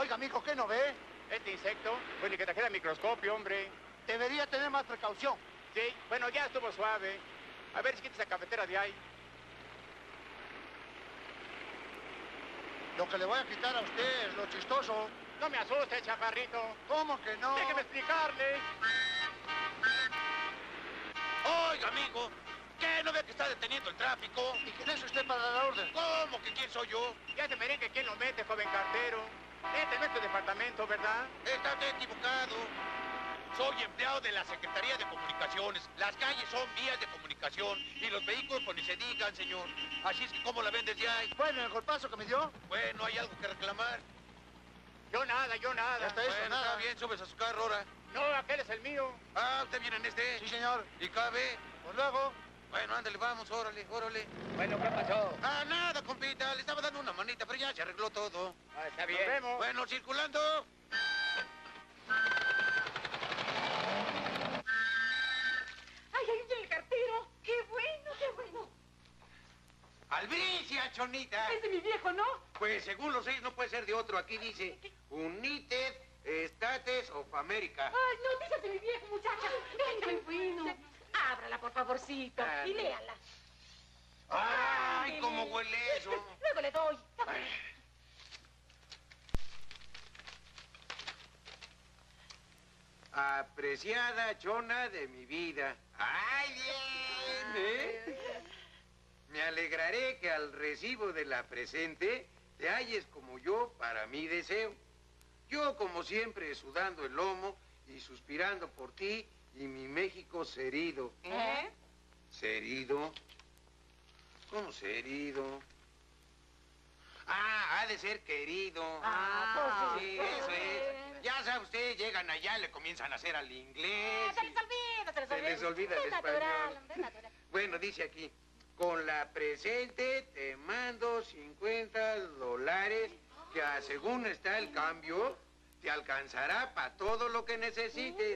Oiga, mijo, ¿qué no ve? Este insecto, pues ni que trajera microscopio, hombre. Debería tener más precaución. Sí, bueno, ya estuvo suave. A ver si quita esa cafetera de ahí. Lo que le voy a quitar a usted es lo chistoso. No me asuste, chaparrito. ¿Cómo que no? Déjeme explicarle. Oiga, amigo, ¿qué no ve que está deteniendo el tráfico? ¿Y quién es usted para dar la orden? ¿Cómo que quién soy yo? Ya se merengue quién lo mete, joven cartero. Este no es tu departamento, ¿verdad? Está usted equivocado. Soy empleado de la Secretaría de Comunicaciones. Las calles son vías de comunicación y los vehículos pues ni se digan, señor. Así es que, ¿cómo la ven desde ahí? Bueno, el golpazo que me dio. Bueno, ¿hay algo que reclamar? Yo nada. Ya está eso, Bueno, nada. está bien, subes a su carro ahora. No, aquel es el mío. Ah, ¿usted viene en este? Sí, señor. ¿Y cabe? Pues luego. Bueno, ándale, vamos, órale. Bueno, ¿qué pasó? Ah, nada, compita, le estaba dando una manita, pero ya se arregló todo. Ah, está bien. Oh. Nos vemos. Bueno, circulando. ¡Ay, ahí viene el cartero! ¡Qué bueno, qué bueno! Albricia, chonita. Es de mi viejo, ¿no? Pues según los 6 no puede ser de otro. Aquí dice United States of America. ¡Ay, noticias de mi viejo, muchacha! ¡Qué bueno! Ábrala, por favorcito, y léala. ¡Ay, cómo huele eso! Luego le doy. Apreciada chona de mi vida. ¡Ay, bien! Me alegraré que al recibo de la presente te halles como yo para mi deseo. Yo, como siempre, sudando el lomo y suspirando por ti y mi México serido. ¿Eh? ¿Serido? ¿Cómo serido? Ah, ha de ser querido. Ah, pues Sí, sí. eso es. Ya sabe usted, llegan allá, le comienzan a hacer al inglés. Se les olvida, se les Se olvida. les olvida el Es natural, español. hombre, es natural. Bueno, dice aquí, con la presente te mando $50, que según está el cambio, te alcanzará para todo lo que necesites.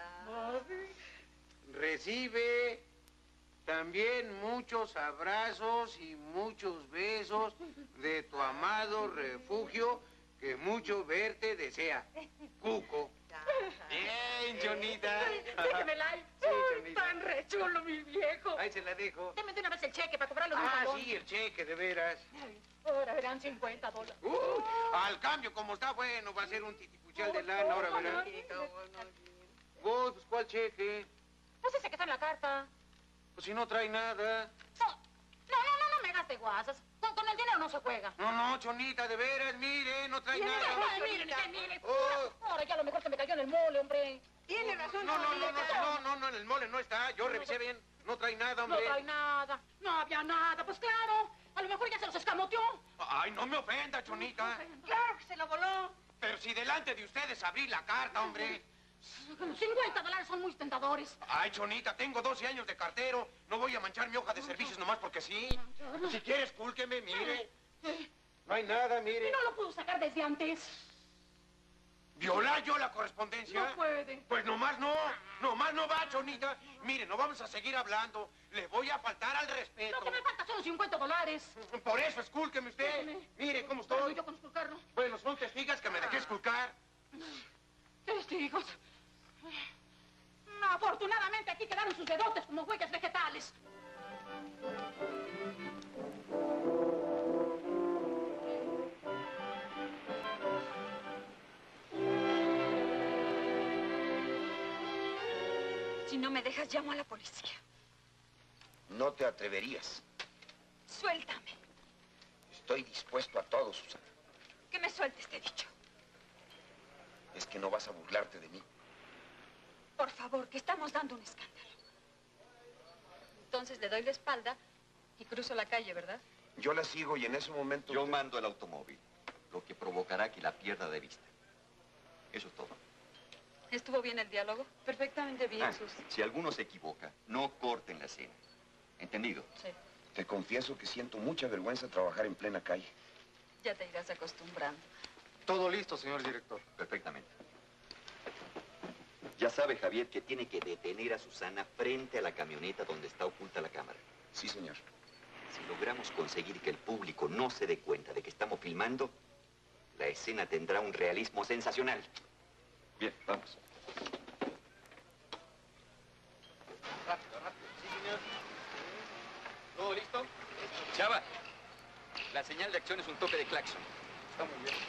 Recibe también muchos abrazos y muchos besos de tu amado refugio, que mucho verte desea. Cuco. Bien, Jonita. Déjemela ahí. Sí, Ay, Chonita. tan rechulo, mi viejo. Ahí se la dejo. Deme de una vez el cheque para cobrarlo de un Ah, jalón. sí, el cheque, de veras. Ay, ahora verán $50. Al cambio, como está bueno, va a ser un titipuchal de lana, ahora verán. Vos, pues, ¿cuál cheque? Pues ese que está en la carta. Pues si no trae nada. No me gaste guasas. Con el dinero no se juega. No, Chonita, de veras, mire, no trae Mire, nada. mire. Oh. Ahora ya lo mejor se me cayó en el mole, hombre. Tiene razón, No, en el mole no está. Yo revisé bien. No trae nada, No hombre. trae nada. No había nada. Pues claro. A lo mejor ya se los escamoteó. Ay, no me ofenda, Chonita. Claro que se lo voló. Pero si delante de ustedes abrí la carta, hombre. $50 son muy tentadores. Ay, Chonita, tengo 12 años de cartero. No voy a manchar mi hoja de servicios nomás porque sí. Si quieres, cúlqueme, mire. No hay nada, Y mire. no lo pudo sacar desde antes. ¿Violar yo la correspondencia? No puede. Pues nomás no va, Chonita. Mire, no vamos a seguir hablando. Le voy a faltar al respeto. Lo que me falta son los $50. Por eso, escúlqueme usted. Déjeme. Mire cómo Pero estoy. yo con esculcarlo. Bueno, son testigas que me dejé esculcar. Testigos. Afortunadamente aquí quedaron sus dedotes como huellas vegetales. Si no me dejas, llamo a la policía. No te atreverías. Suéltame. Estoy dispuesto a todo, Susana. Que me sueltes, te he dicho. Es que no vas a burlarte de mí. Por favor, que estamos dando un escándalo. Entonces le doy la espalda y cruzo la calle, ¿verdad? Yo la sigo y en ese momento... Yo mando el automóvil, lo que provocará que la pierda de vista. Eso es todo. ¿Estuvo bien el diálogo? Perfectamente bien, Sus. Si alguno se equivoca, no corten la escena. ¿Entendido? Sí, Te confieso que siento mucha vergüenza trabajar en plena calle. ya te irás acostumbrando. Todo listo, señor director. Perfectamente. Ya sabe, Javier, que tiene que detener a Susana frente a la camioneta donde está oculta la cámara. Sí, señor. Si logramos conseguir que el público no se dé cuenta de que estamos filmando, La escena tendrá un realismo sensacional. Bien, vamos. Rápido, rápido. Sí, señor. ¿Todo listo? Chava, la señal de acción es un toque de claxon. Está muy bien.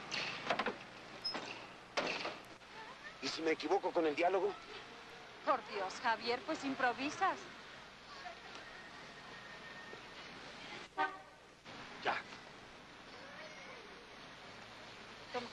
¿Y si me equivoco con el diálogo? Por Dios, Javier, pues improvisas. Ya. Toma.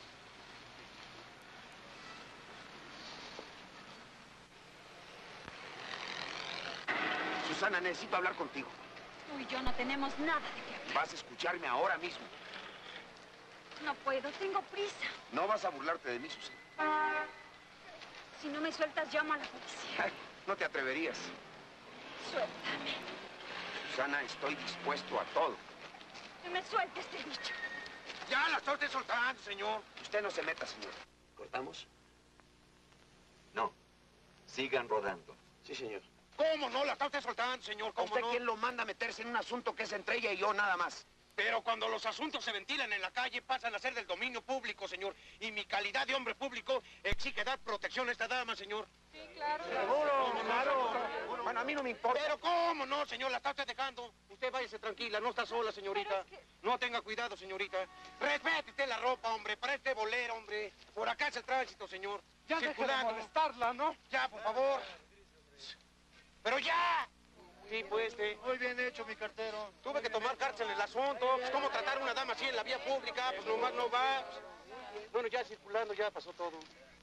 Susana, necesito hablar contigo. Tú y yo no tenemos nada de qué hablar. Vas a escucharme ahora mismo. No puedo, tengo prisa. No vas a burlarte de mí, Susana. Si no me sueltas, llamo a la policía. Ay, no te atreverías. Suéltame. Susana, estoy dispuesto a todo. Que me sueltes, te he dicho. Ya la estoy soltando, señor. Usted no se meta, señor. ¿Cortamos? No. Sigan rodando. Sí, señor. ¿Cómo no? La está usted soltando, señor. ¿A ¿Cómo usted no? quién lo manda a meterse en un asunto que es entre ella y yo nada más? Pero cuando los asuntos se ventilan en la calle, pasan a ser del dominio público, señor. Y mi calidad de hombre público exige dar protección a esta dama, señor. Sí, claro. Seguro, claro. Bueno, a mí no me importa. Pero ¿cómo no, señor? La está usted dejando. Usted váyase tranquila, no está sola, señorita. No tenga cuidado, señorita. Respete la ropa, hombre. Para este bolero, hombre. Por acá es el tránsito, señor. Ya deje de molestarla, ¿no? Ya, por favor. ¡Pero ya! Sí, pues, Muy bien hecho, mi cartero. tuve que tomar cárcel en el asunto. Pues, ¿cómo tratar a una dama así en la vía pública? Pues nomás no va. Bueno, ya circulando, ya pasó todo.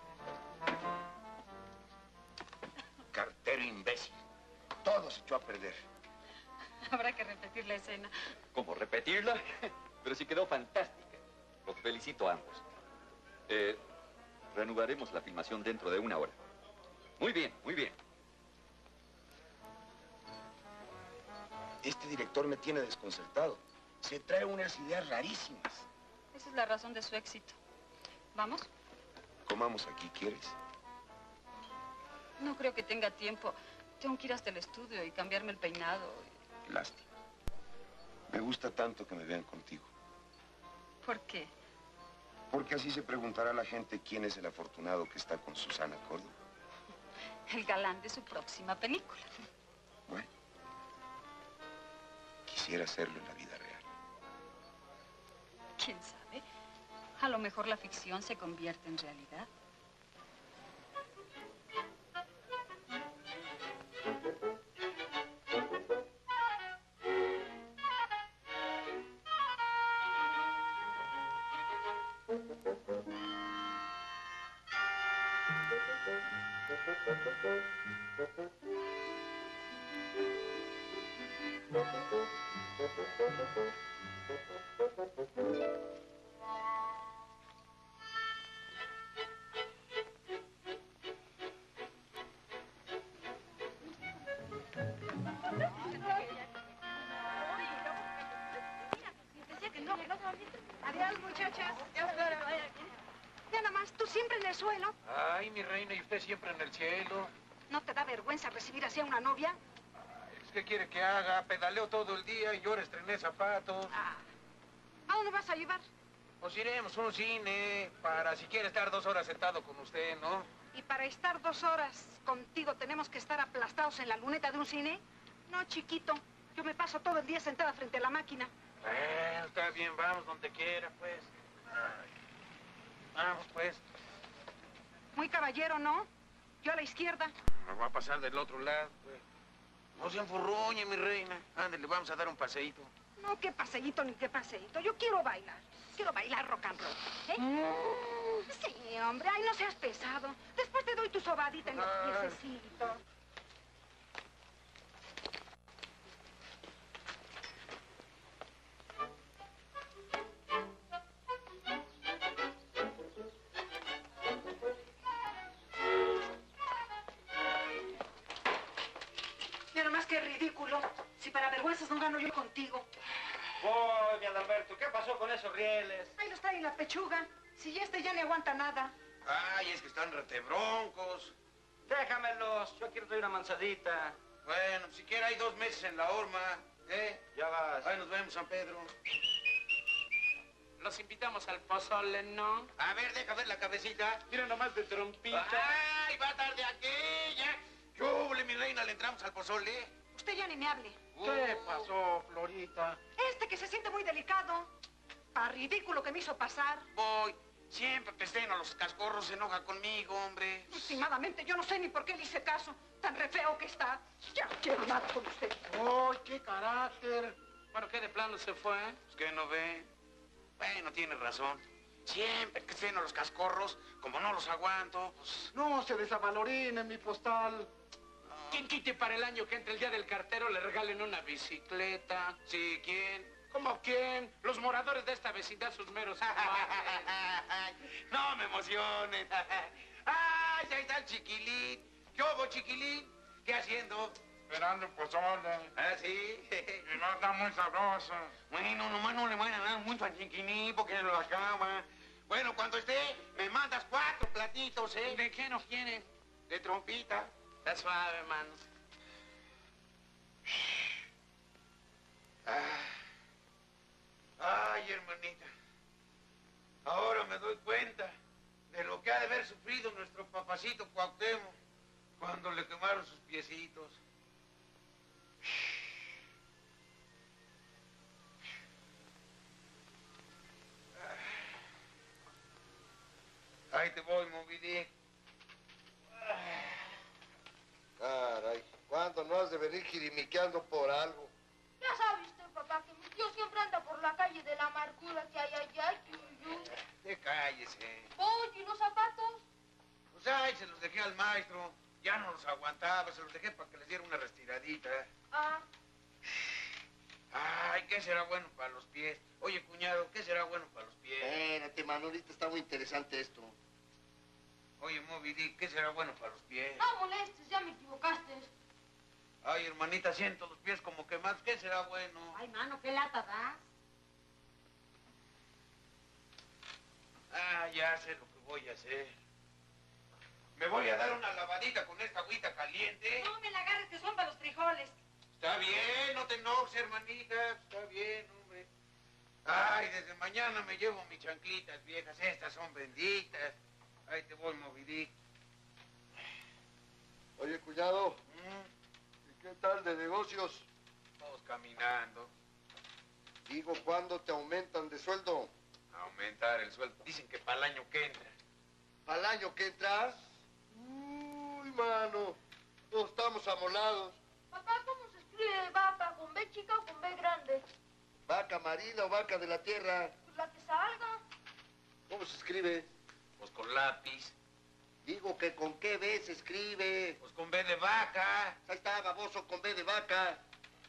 Cartero imbécil. Todo se echó a perder. Habrá que repetir la escena. ¿Cómo repetirla? Pero sí quedó fantástica. Los felicito a ambos. Reanudaremos la filmación dentro de 1 hora. Muy bien, muy bien. Este director me tiene desconcertado. Se trae unas ideas rarísimas. Esa es la razón de su éxito. ¿Vamos? Comamos aquí, ¿quieres? No creo que tenga tiempo. Tengo que ir hasta el estudio y cambiarme el peinado. Lástima. Me gusta tanto que me vean contigo. ¿Por qué? Porque así se preguntará la gente quién es el afortunado que está con Susana Córdoba. El galán de su próxima película. Bueno, quisiera hacerlo en la vida real. ¿Quién sabe? A lo mejor la ficción se convierte en realidad. Adiós, muchachas. Ya nada más, tú siempre en el suelo. Ay, mi reina, y usted siempre en el cielo. ¿No te da vergüenza recibir así a una novia? ¿Qué quiere que haga? Pedaleo todo el día y yo ahora estrené zapatos. ¿A dónde vas a llevar? Pues iremos a un cine para si quiere estar 2 horas sentado con usted, ¿no? ¿Y para estar 2 horas contigo tenemos que estar aplastados en la luneta de un cine? No, chiquito. Yo me paso todo el día sentada frente a la máquina. Bueno, está bien, vamos donde quiera, pues. Ay. Vamos, pues. Muy caballero, ¿no? Yo a la izquierda. Me va a pasar del otro lado, pues. No se enfurruñe, mi reina. Ándale, vamos a dar un paseíto. No, qué paseíto ni qué paseíto. Yo quiero bailar. Quiero bailar rock and roll. ¿Eh? Sí, hombre. Ay, no seas pesado. Después te doy tu sobadita en los piececitos. Mira nomás qué ridículo. Si para vergüenzas no gano yo contigo. Voy, mi Adalberto, ¿qué pasó con esos rieles? Ahí los trae en la pechuga. Si este ya ni aguanta nada. Ay, es que están retebroncos. Déjamelos, yo quiero traer una manzadita. Bueno, siquiera hay 2 meses en la horma, ¿eh? Ya vas. Ahí nos vemos, San Pedro. los invitamos al pozole, ¿no? A ver, deja ver la cabecita. Mira nomás de trompita. ¡Ay, va tarde aquella! Yo, mi reina, le entramos al pozole. Usted ya ni me hable. ¿Qué pasó, Florita? Este que se siente muy delicado. Pa' ridículo que me hizo pasar. Voy. Siempre que estén a los cascorros se enoja conmigo, hombre. Últimamente yo no sé ni por qué le hice caso. Tan re feo que está. Ya no quiero nada con usted. ¡Ay, qué carácter! Bueno, ¿qué de plano se fue? Pues que no ve. Bueno, tiene razón. Siempre que estén a los cascorros, como no los aguanto, pues... No se desavalorine mi postal. ¿Quién quite para el año que entre el día del cartero le regalen una bicicleta? Sí, ¿quién? ¿Cómo quién? Los moradores de esta vecindad, sus meros iguales. No me emociones. ¡Ay, ahí está el chiquilín! ¿Qué hubo, chiquilín? ¿Qué haciendo? Esperando el pozole. ¿Ah, sí? Y no está muy sabroso. Bueno, nomás no le van a dar mucho al chiquilín porque se lo acaba. Bueno, cuando esté, me mandas 4 platitos, ¿eh? ¿De qué no quieren? De trompita. Está suave, hermano. Ay, hermanita. Ahora me doy cuenta de lo que ha de haber sufrido nuestro papacito Cuauhtémoc cuando le quemaron sus piecitos. Ahí te voy, Moby Dick. Caray, ¿cuándo no has de venir jirimiqueando por algo? Ya sabe usted, papá, que mi tío siempre anda por la calle de la amargura que hay allá. Cállese. Oye, ¿y los zapatos? Pues ay, se los dejé al maestro. Ya no los aguantaba, se los dejé para que les diera una restiradita. Ah, Ay, ¿qué será bueno para los pies? Oye, cuñado, ¿qué será bueno para los pies? Espérate, mano, ahorita está muy interesante esto. Oye, Moby Dick, ¿qué será bueno para los pies? no molestes, ya me equivocaste. Ay, hermanita, siento los pies como quemados. ¿Qué será bueno? Ay, mano, qué lata das. Ah, ya sé lo que voy a hacer. Me voy a dar una lavadita con esta agüita caliente. No me la agarres, que son para los frijoles. Está bien, no te enojes, hermanita. Está bien, hombre. Ay, desde mañana me llevo mis chanclitas viejas. Estas son benditas. Ahí te voy, Moby Dick. Oye, cuñado, ¿y qué tal de negocios? Todos caminando. Digo, ¿cuándo te aumentan de sueldo? Aumentar el sueldo. Dicen que para el año que entra. ¿Al año que entra? Uy, mano, no estamos amolados. Papá, ¿cómo se escribe vaca? ¿Con B chica o con B grande? ¿Vaca marina o vaca de la tierra? Pues la que salga. ¿Cómo se escribe? Pues con lápiz. Digo que con qué B se escribe. Pues con B de vaca. Ahí está, baboso, con B de vaca.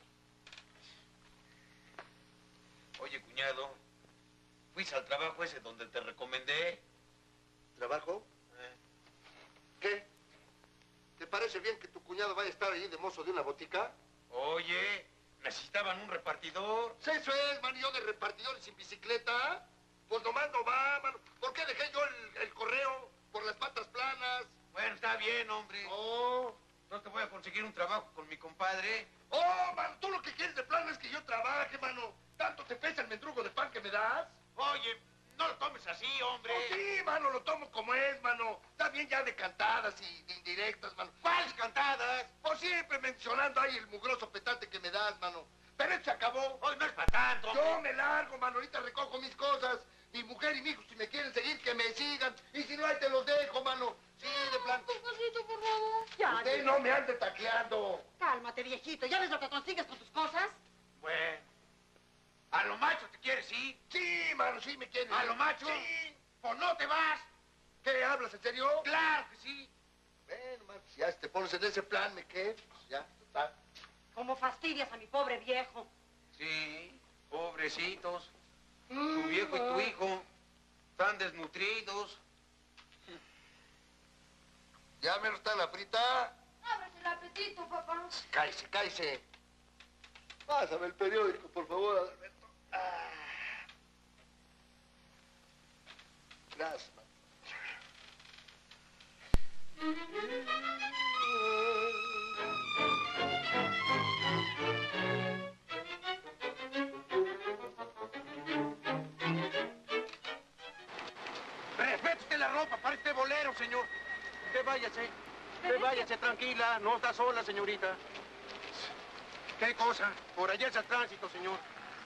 Oye, cuñado, ¿fuiste al trabajo ese donde te recomendé? ¿Trabajo? ¿Qué? ¿Te parece bien que tu cuñado vaya a estar ahí de mozo de una botica? Oye, necesitaban un repartidor. Eso es, mano, yo de repartidores sin bicicleta. Pues nomás no va, mano. ¿Por qué dejé yo el correo? Por las patas planas. Bueno, está bien, hombre. Oh, No te voy a conseguir un trabajo con mi compadre. oh, mano, tú lo que quieres de plano es que yo trabaje, mano. ¿Tanto te pesa el mendrugo de pan que me das? Oye, no lo tomes así, hombre. Oh, sí, mano, lo tomo como es, mano. Está bien ya de cantadas y de indirectas, mano. ¿Cuáles cantadas? Por siempre mencionando ahí el mugroso petate que me das, mano. Pero esto se acabó. Hoy no es para tanto, hombre. Yo me largo, mano. Ahorita recojo mis cosas. Mi mujer y mi hijo, si me quieren seguir, que me sigan. Y si no, ahí te los dejo, mano. Sí, de plan. Papacito, por favor. Ya, Usted no me ande tacleando. cálmate, viejito. ¿Ya ves lo que consigues con tus cosas? Bueno, ¿a lo macho te quieres ir? Sí, mano, sí me quieren. ¿A lo macho? Sí. Pues no te vas. ¿Qué, hablas en serio? Claro que sí. Bueno, man, si ya te pones en ese plan, ¿me qué? Pues ya, está. ¿Cómo fastidias a mi pobre viejo? Sí, pobrecitos. Tu viejo y tu hijo están desnutridos. ¿Ya me está la frita? Ábrese el apetito, papá. Cállese, cállese. Pásame el periódico, por favor, Adalberto. Gracias, man. bolero, señor. Váyase. Váyase, tranquila. No está sola, señorita. ¿Qué cosa? Por allá es el tránsito, señor.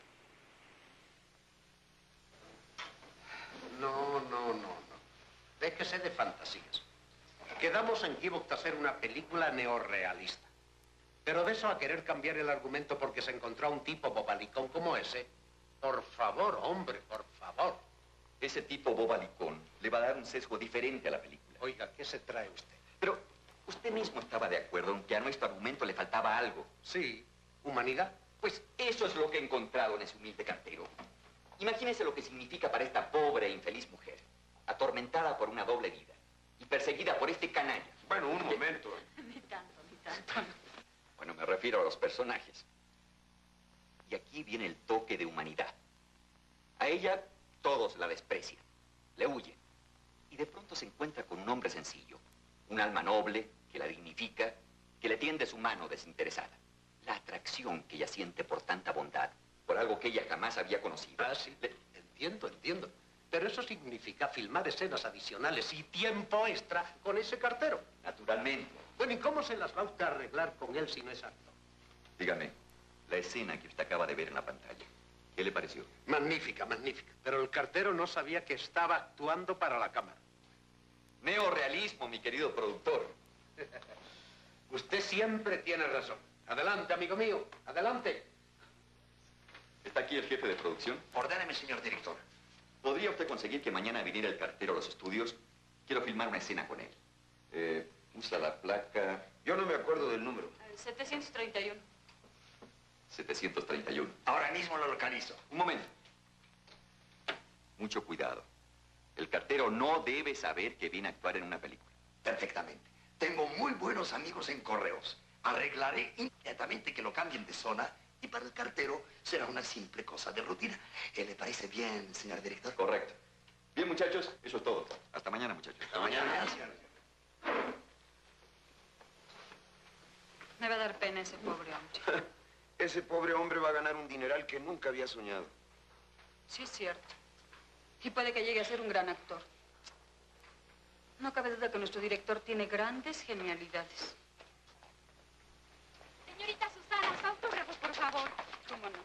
No. Déjese de fantasías. Quedamos en que iba a hacer una película neorrealista. Pero de eso a querer cambiar el argumento porque se encontró a un tipo bobalicón como ese, por favor, hombre, por favor. Ese tipo bobalicón le va a dar un sesgo diferente a la película. Oiga, ¿qué se trae usted? Pero usted mismo estaba de acuerdo en que a nuestro argumento le faltaba algo. Sí, humanidad. Pues eso es lo que he encontrado en ese humilde cartero. Imagínese lo que significa para esta pobre e infeliz mujer, atormentada por una doble vida y perseguida por este canalla. Bueno, un momento. Ni tanto. Bueno, me refiero a los personajes. Y aquí viene el toque de humanidad. A ella todos la desprecian, le huyen. Y de pronto se encuentra con un hombre sencillo, un alma noble que la dignifica, que le tiende su mano desinteresada. La atracción que ella siente por tanta bondad, por algo que ella jamás había conocido. Ah, sí, entiendo. Pero eso significa filmar escenas adicionales y tiempo extra con ese cartero. Naturalmente. Bueno, ¿y cómo se las va usted a arreglar con él si no es actor? Dígame, la escena que usted acaba de ver en la pantalla, ¿qué le pareció? Magnífica. Pero el cartero no sabía que estaba actuando para la cámara. Neorrealismo, mi querido productor. Usted siempre tiene razón. Adelante, amigo mío, adelante. ¿Está aquí el jefe de producción? Ordéneme, señor director. ¿Podría usted conseguir que mañana viniera el cartero a los estudios? Quiero filmar una escena con él. Usa la placa... Yo no me acuerdo del número. 731. 731. Ahora mismo lo localizo. Un momento. Mucho cuidado. El cartero no debe saber que viene a actuar en una película. Perfectamente. Tengo muy buenos amigos en correos. Arreglaré inmediatamente que lo cambien de zona y para el cartero será una simple cosa de rutina. ¿Le parece bien, señor director? Correcto. Bien, muchachos, eso es todo. Hasta mañana, muchachos. Hasta mañana, señor. Me va a dar pena ese pobre hombre. Ese pobre hombre va a ganar un dineral que nunca había soñado. Sí, es cierto. Y puede que llegue a ser un gran actor. No cabe duda que nuestro director tiene grandes genialidades. Señorita Susana, su autógrafo, por favor. ¿Cómo no?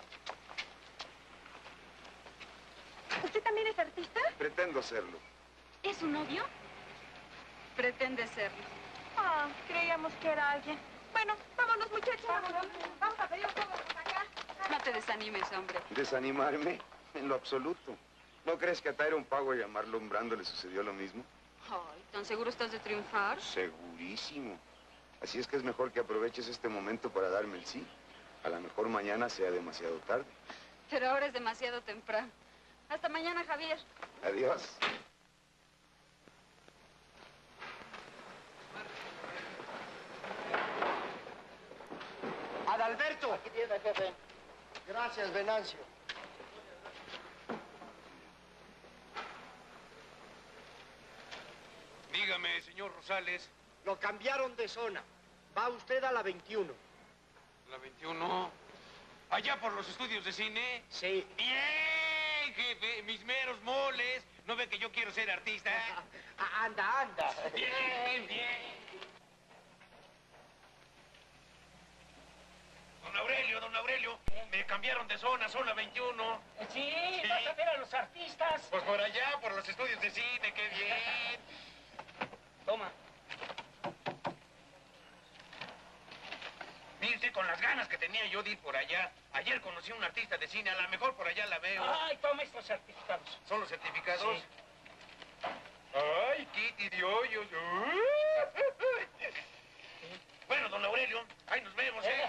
¿Usted también es artista? Pretendo serlo. ¿Es su novio? Pretende serlo. Ah, creíamos que era alguien. Bueno, vámonos, muchachos. Vamos a pedir autógrafos acá. No te desanimes, hombre. ¿Desanimarme? En lo absoluto. ¿No crees que a Tyrone Power y a Marlon Brando le sucedió lo mismo? Ay, ¿tan seguro estás de triunfar? Segurísimo. Así es que es mejor que aproveches este momento para darme el sí. A lo mejor mañana sea demasiado tarde. Pero ahora es demasiado temprano. Hasta mañana, Javier. Adiós. Adalberto. Aquí tiene, jefe. Gracias, Venancio. Dígame, señor Rosales. Lo cambiaron de zona. Va usted a la 21. La 21. Allá por los estudios de cine. Sí. Bien, jefe. Mis meros moles. ¿No ve que yo quiero ser artista? Anda. Bien. Don Aurelio, me cambiaron de zona 21. Sí, vas a ver a los artistas. Pues por allá, por los estudios de cine, qué bien. Toma. Mire usted, con las ganas que tenía yo de ir por allá. Ayer conocí a un artista de cine, a lo mejor por allá la veo. Ay, toma estos certificados. ¿Son los certificados? Sí. Ay, Kitty de hoyos. Bueno, don Aurelio, ahí nos vemos, ¿eh?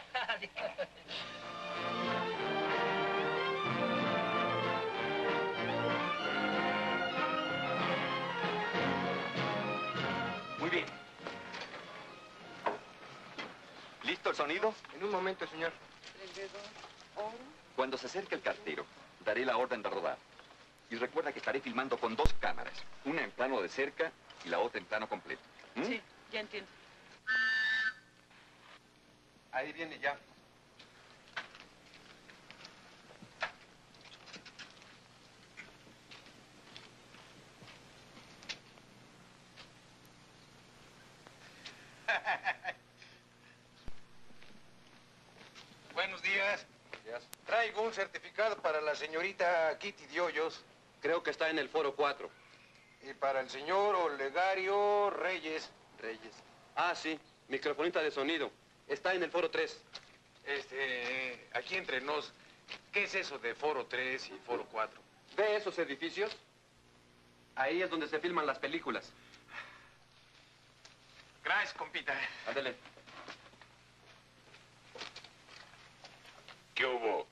Muy bien. ¿Listo el sonido? En un momento, señor. Cuando se acerque el cartero, daré la orden de rodar. Y recuerda que estaré filmando con 2 cámaras. Una en plano de cerca y la otra en plano completo. ¿Mm? Sí, ya entiendo. Ahí viene ya. un certificado para la señorita Kitty de Hoyos. Creo que está en el foro 4. Y para el señor Olegario Reyes. Reyes. Ah, sí. Microfonista de sonido. Está en el foro 3. Aquí entre nos, ¿qué es eso de foro 3 y foro 4? ¿Ve esos edificios? Ahí es donde se filman las películas. Gracias, compita. Ándale. ¿Qué hubo?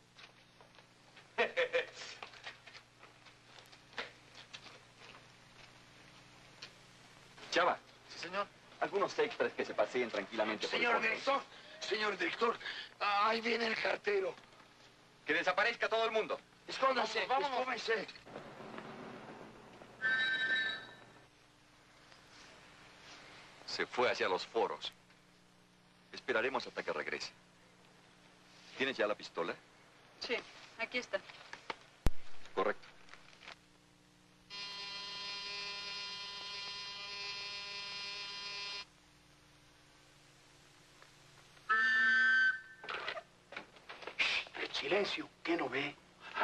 Chava, Sí, señor. algunos extras que se paseen tranquilamente por el Señor fondo. director, ahí viene el cartero. Que desaparezca todo el mundo. Escóndase, escóndase. Se fue hacia los foros. Esperaremos hasta que regrese. ¿Tienes ya la pistola? Sí, aquí está. Correcto. Silencio, ¿qué no ve?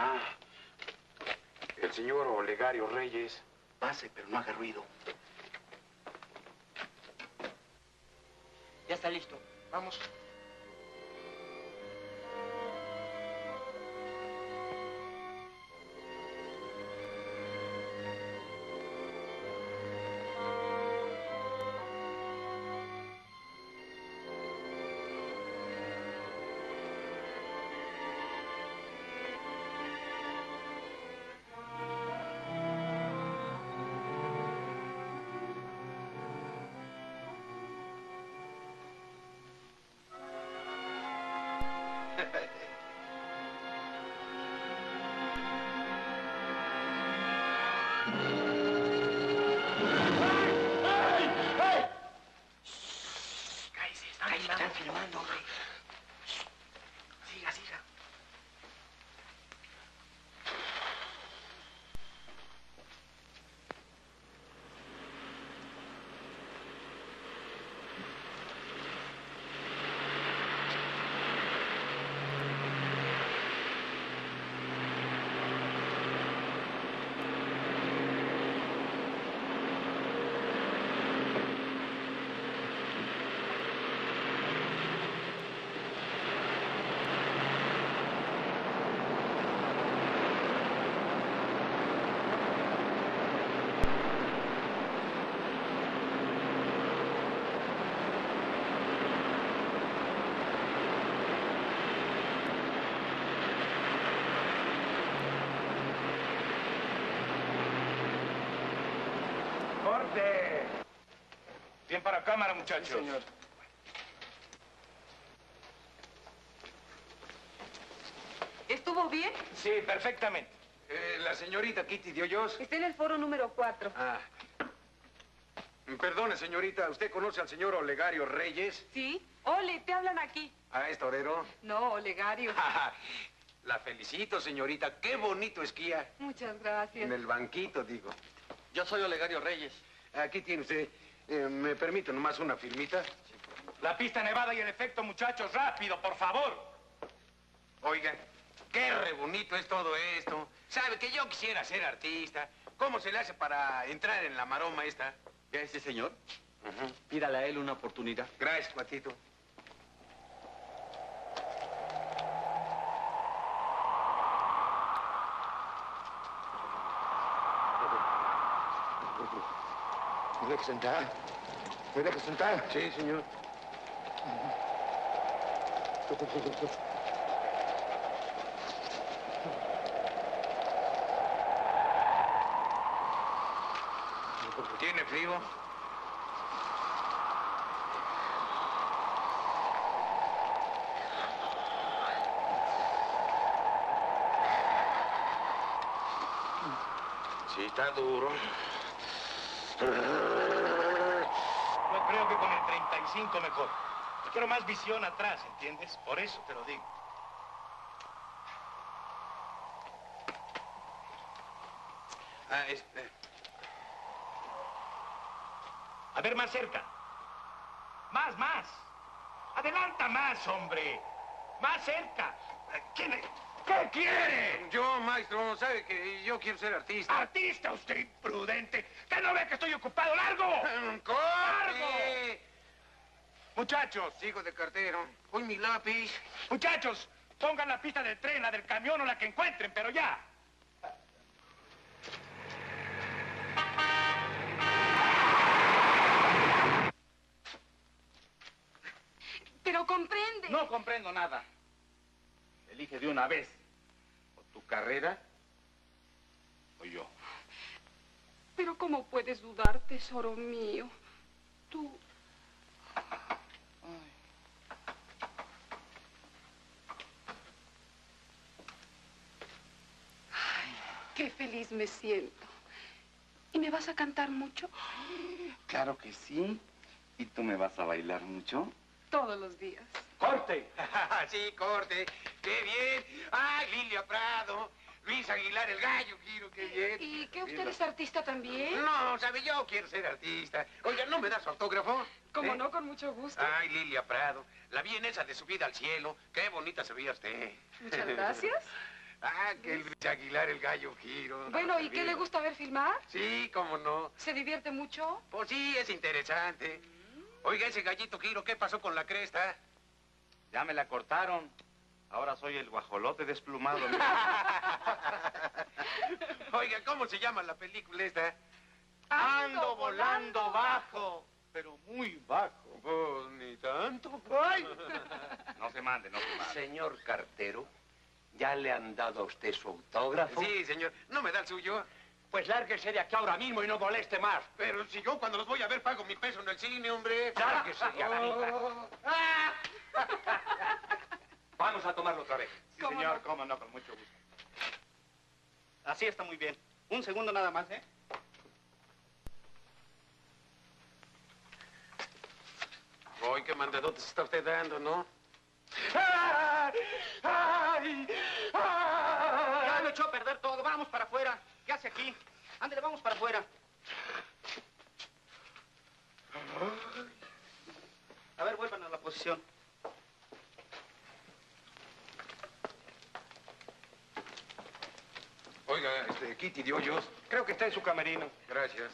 El señor Olegario Reyes. Pase, pero no haga ruido. Ya está listo. Vamos. Están filmando, hombre. Siga, siga. ¡Corte! Bien para cámara, muchachos. Sí, señor. ¿Estuvo bien? Sí, perfectamente. La señorita Kitty de Hoyos. Está en el foro número 4. Ah. Perdone, señorita, ¿usted conoce al señor Olegario Reyes? ¿Sí? Ole, te hablan aquí. Ah, ¿es torero? No, Olegario. La felicito, señorita. Qué bonito esquía. Muchas gracias. En el banquito, digo. Yo soy Olegario Reyes. Aquí tiene usted. ¿Me permite nomás una firmita? La pista nevada y el efecto, muchachos. ¡Rápido, por favor! Oiga, qué re bonito es todo esto. ¿Sabe que yo quisiera ser artista? ¿Cómo se le hace para entrar en la maroma esta? ¿Ya ese señor? Pídale a él una oportunidad. Gracias, Cuatito. ¿Me deja sentar? ¿Me deja sentar? Sí, señor. ¿Tiene frío? Sí, está duro. Yo creo que con el 35 mejor. Quiero más visión atrás, ¿entiendes? Por eso te lo digo. A ver, más cerca. Más. Adelanta más, hombre. Más cerca. ¿Quién es? ¿Qué quiere? Yo, maestro, sabe que yo quiero ser artista. ¿Artista? Usted imprudente. ¿Que no ve que estoy ocupado? ¡Largo! ¡Corte! Muchachos. Hijo de cartero. Hoy mi lápiz. Muchachos, pongan la pista del tren, la del camión o la que encuentren, pero ya. Pero comprende. No comprendo nada. Elige de una vez. O tu carrera o yo. Pero ¿cómo puedes dudar, tesoro mío? Tú... Ay, qué feliz me siento. ¿Y me vas a cantar mucho? Claro que sí. ¿Y tú me vas a bailar mucho? Todos los días. ¡Corte! Sí, corte. ¡Qué bien! ¡Ay, Lilia Prado! Luis Aguilar, el gallo, quiero, qué bien. ¿Y que usted es artista también? No, sabe, yo quiero ser artista. Oiga, ¿no me da su autógrafo? Como no, con mucho gusto. Ay, Lilia Prado. La vi en esa de Subida al Cielo. Qué bonita se veía usted. Muchas gracias. Ah, que Luis Aguilar, el gallo, giro. Bueno, ¿y qué le gusta ver filmar? Sí, cómo no. ¿Se divierte mucho? Pues sí, es interesante. Oiga, ese gallito Giro, ¿qué pasó con la cresta? Ya me la cortaron. Ahora soy el guajolote desplumado. Oiga, ¿cómo se llama la película esta? Ando volando bajo, pero muy bajo. Pues ni tanto. ¡Ay! No se mande, no se mande. Señor cartero, ¿ya le han dado a usted su autógrafo? Sí, señor. ¿No me da el suyo? Pues lárguese de aquí ahora mismo y no moleste más. Pero si yo cuando los voy a ver pago mi peso en el cine, hombre. Lárguese y a la mitad. Vamos a tomarlo otra vez. Sí, ¿Cómo señor, no? cómo no, con mucho gusto. Así está muy bien. Un segundo nada más, ¿eh? Ay, qué mandadotes está usted dando, ¿no? Ya lo echó a perder todo. Vamos para afuera. ¿Qué hace aquí? Ándale, vamos para afuera. A ver, vuelvan a la posición. Oiga, Kitty de Hoyos. Creo que está en su camerino. Gracias.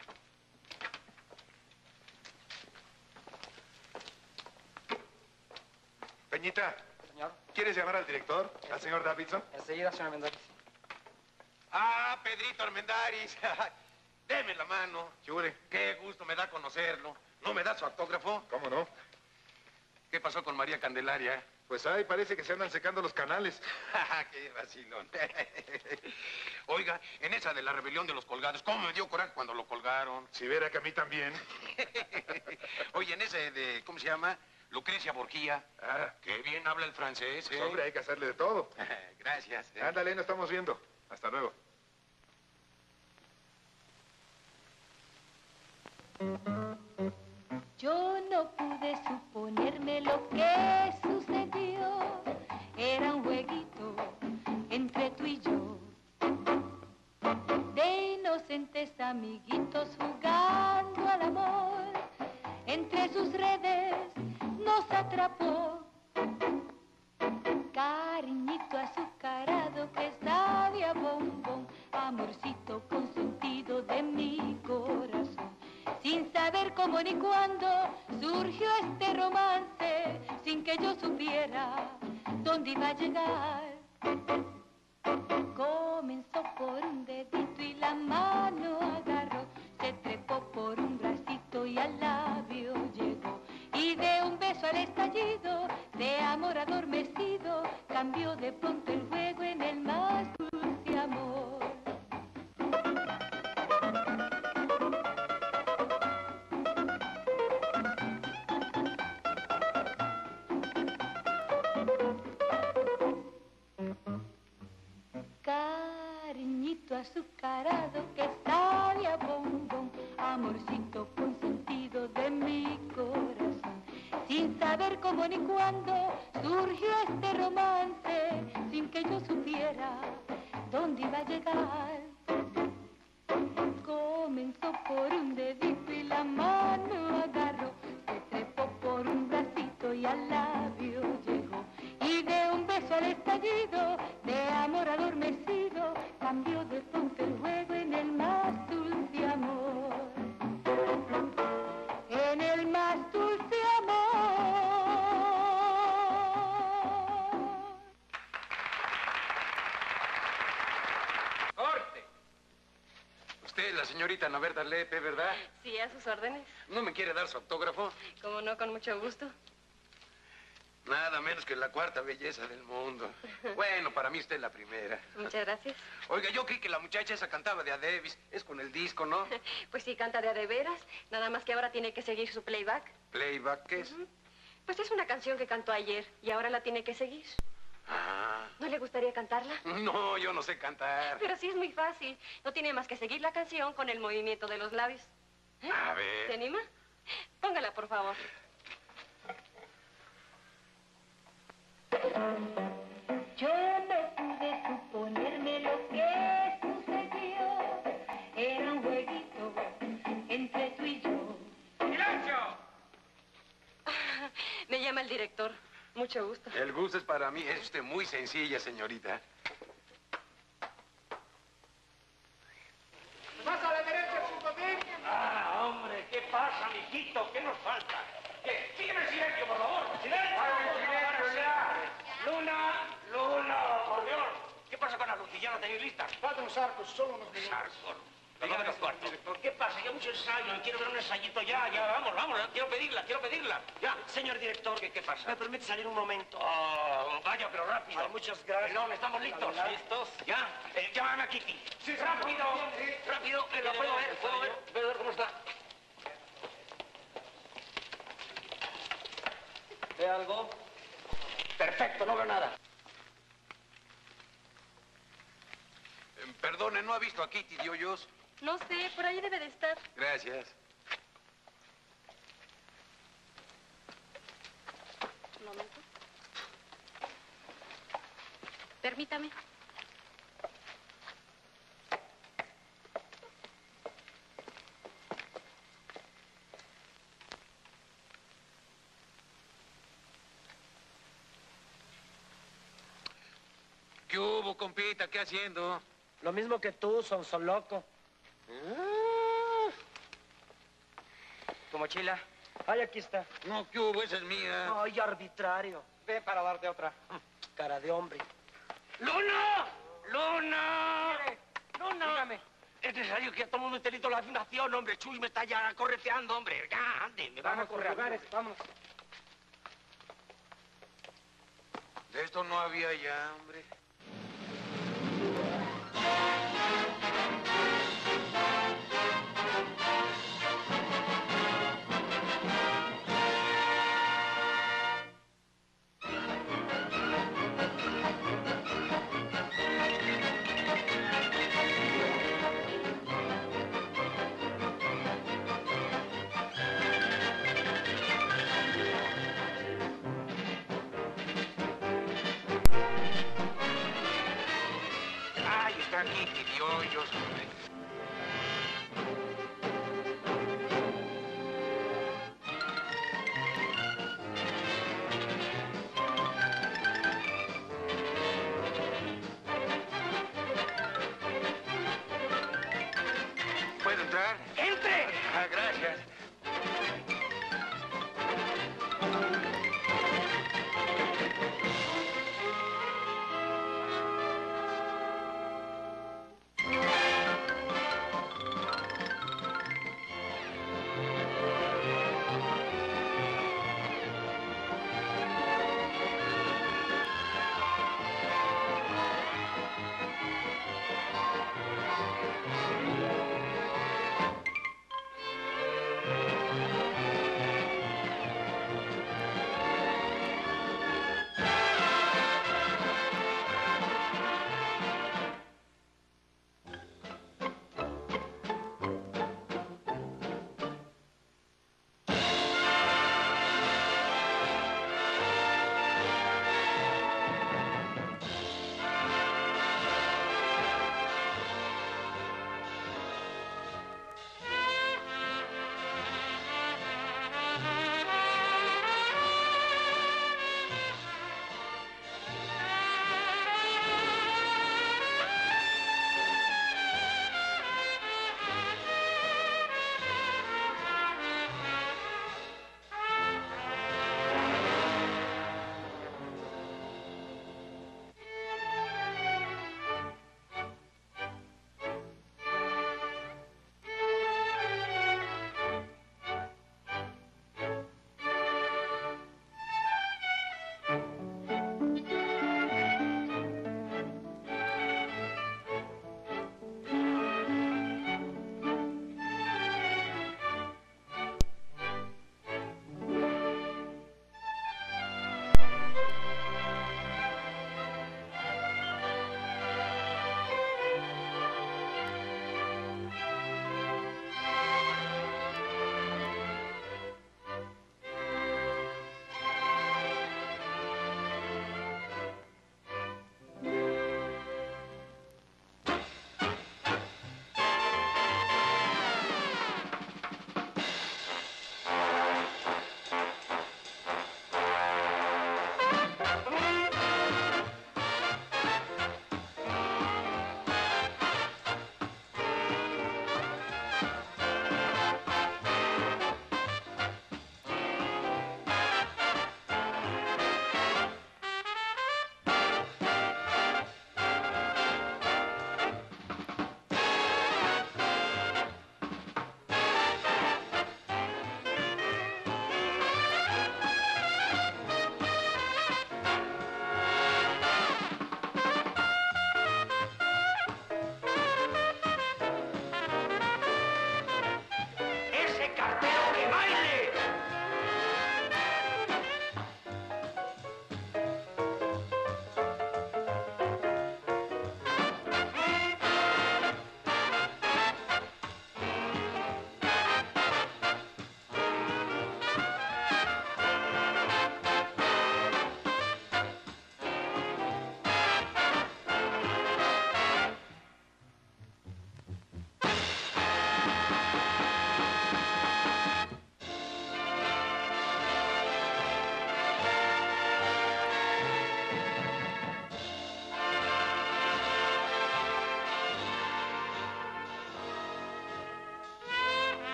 Peñita, Señor. ¿quieres llamar al director, al señor Davidson? Enseguida, señor Mendoza. Ah, Pedrito Armendáriz. Deme la mano. Chure. Qué gusto me da conocerlo. ¿No me da su autógrafo? ¿Cómo no? ¿Qué pasó con María Candelaria? Pues ahí parece que se andan secando los canales. ¡Qué vacilón! Oiga, en esa de la rebelión de los colgados, ¿cómo me dio coraje cuando lo colgaron? Si viera que a mí también. Oye, en ese de, ¿cómo se llama? Lucrecia Borgia. Ah, Qué bien habla el francés, pues, hombre, hay que hacerle de todo. Gracias. Ándale, nos estamos viendo. Hasta luego. Yo no pude suponerme lo que sucedió. Era un jueguito entre tú y yo. De inocentes amiguitos jugando al amor. Entre sus redes nos atrapó. Cariñito azucarado que sabía bombón. Amorcito consentido de mi corazón. Sin saber cómo ni cuándo surgió este romance, sin que yo supiera dónde iba a llegar. Comenzó por un dedito y la mano agarró, se trepó por un bracito y al labio llegó. Y de un beso al estallido, de amor adormecido, cambió de pronto el juego en el más dulce amor. Cariñito azucarado que sabe a bombón, amorcito consentido de mi corazón. Sin saber cómo ni cuándo surgió este romance, sin que yo supiera dónde iba a llegar. Comenzó por un dedito y la mano agarró, se trepó por un bracito y al labio llegó. Y de un beso el estallido de amor adormecido, cambió de pronto el juego en el más dulce amor. En el más dulce amor. ¡Corte! Usted es la señorita Noberta Lepe, ¿verdad? Sí, a sus órdenes. ¿No me quiere dar su autógrafo? Como no, con mucho gusto. Nada menos que la cuarta belleza del mundo. Bueno, para mí usted es la primera. Muchas gracias. Oiga, yo creí que la muchacha esa cantaba de a Davis. Es con el disco, ¿no? Pues sí, canta de veras. Nada más que ahora tiene que seguir su playback. ¿Playback qué es? Pues es una canción que cantó ayer y ahora la tiene que seguir. Ah. ¿No le gustaría cantarla? No, yo no sé cantar. Pero sí es muy fácil. No tiene más que seguir la canción con el movimiento de los labios. ¿Eh? A ver. ¿Se anima? Póngala, por favor. Yo no pude suponerme lo que sucedió. Era un jueguito entre tú y yo. ¡Silencio! Me llama el director. Mucho gusto. El gusto es para mí. Es usted muy sencilla, señorita. ¡Más a la derecha, Chucotín! Ah, hombre, ¿qué pasa, mijito? ¿Qué nos falta? ¿Qué? Sígueme en silencio, por favor. ¡Silencio! ¡Silencio ya! ¡Luna, por Dios! ¿Qué pasa con la luz? ¿Ya la tenéis lista? Faltan los arcos, solo unos minutos. Arcos. Dígame los cuartos. ¿Qué pasa? Ya mucho ensayo. Quiero ver un ensayito ya. Vamos. Quiero pedirla. Ya. Señor director, ¿Qué pasa? ¿me permite salir un momento? Oh, vaya, pero rápido. Ay, muchas gracias. No, estamos listos. ¿Listos? Ya. Llámame a Kitty. Sí, rápido. Rápido. ¿La puedo ver? ¿Puedo ver cómo está? ¿Ve algo? Perfecto, no veo nada. Perdone, ¿no ha visto a Kitty de Hoyos? No sé, por ahí debe de estar. Gracias. Un momento. Permítame. ¿Qué hubo, compita? ¿Qué haciendo? Lo mismo que tú, loco. ¿Tu mochila? Ay, aquí está. No, ¿qué hubo? Esa es mía. Ay, arbitrario. Ve para darte otra. Cara de hombre. ¡Luna! ¡Luna! Dígame. Es necesario que a todo el mundo esté listo la afinación, hombre. Chuy me está ya correteando, hombre. Ya, ande, me van a correr. Vámonos. De esto no había ya, hombre. Ay, está Kitty de Hoyos, hombre. ¿Puedo entrar? ¡Entre! Ah, gracias.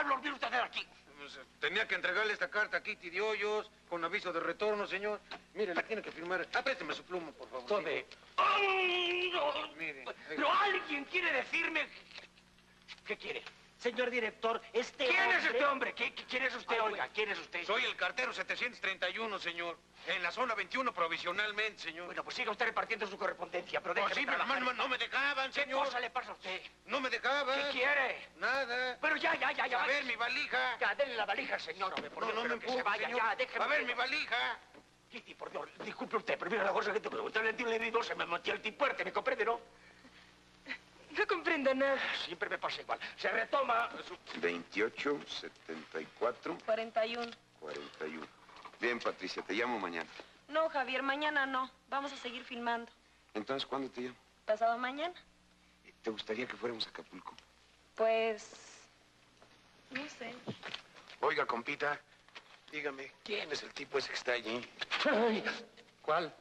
diablos viene usted aquí? Pues, tenía que entregarle esta carta a Kitty de Hoyos con aviso de retorno, señor. Mire, la tiene que firmar. Présteme su pluma, por favor. Tome. Sí. ¡Ay, no! Mire. Pero alguien quiere decirme... ¿Qué quiere? Señor director, ¿Quién es este hombre? ¿Quién es usted, oiga? ¿Quién es usted? Soy el cartero 731, señor. En la zona 21 provisionalmente, señor. Bueno, pues siga usted repartiendo su correspondencia, pero déjeme sí, trabajar. no me dejaban, ¿Qué señor. cosa le pasa a usted? No me dejaban. ¿Qué quiere? Nada. Pero ya. A ver, mi valija. Ya, denle la valija, señor. Hombre, por Dios, no me pero que se empuje, vaya, señor. ya, déjeme. A ver, mi valija. Kitty, por Dios, disculpe usted, pero mira la cosa que tengo. Usted le dio el herido, se me metió el tipuerte, ¿me comprende, no? No comprendo nada. Siempre me pasa igual. Se retoma... 28, 74, 41. 41. Bien, Patricia, te llamo mañana. No, Javier, mañana no. Vamos a seguir filmando. Entonces, ¿cuándo te llamo? ¿Pasado mañana? ¿Te gustaría que fuéramos a Acapulco? Pues... no sé. Oiga, compita, dígame, ¿quién es el tipo ese que está allí? ¿Cuál?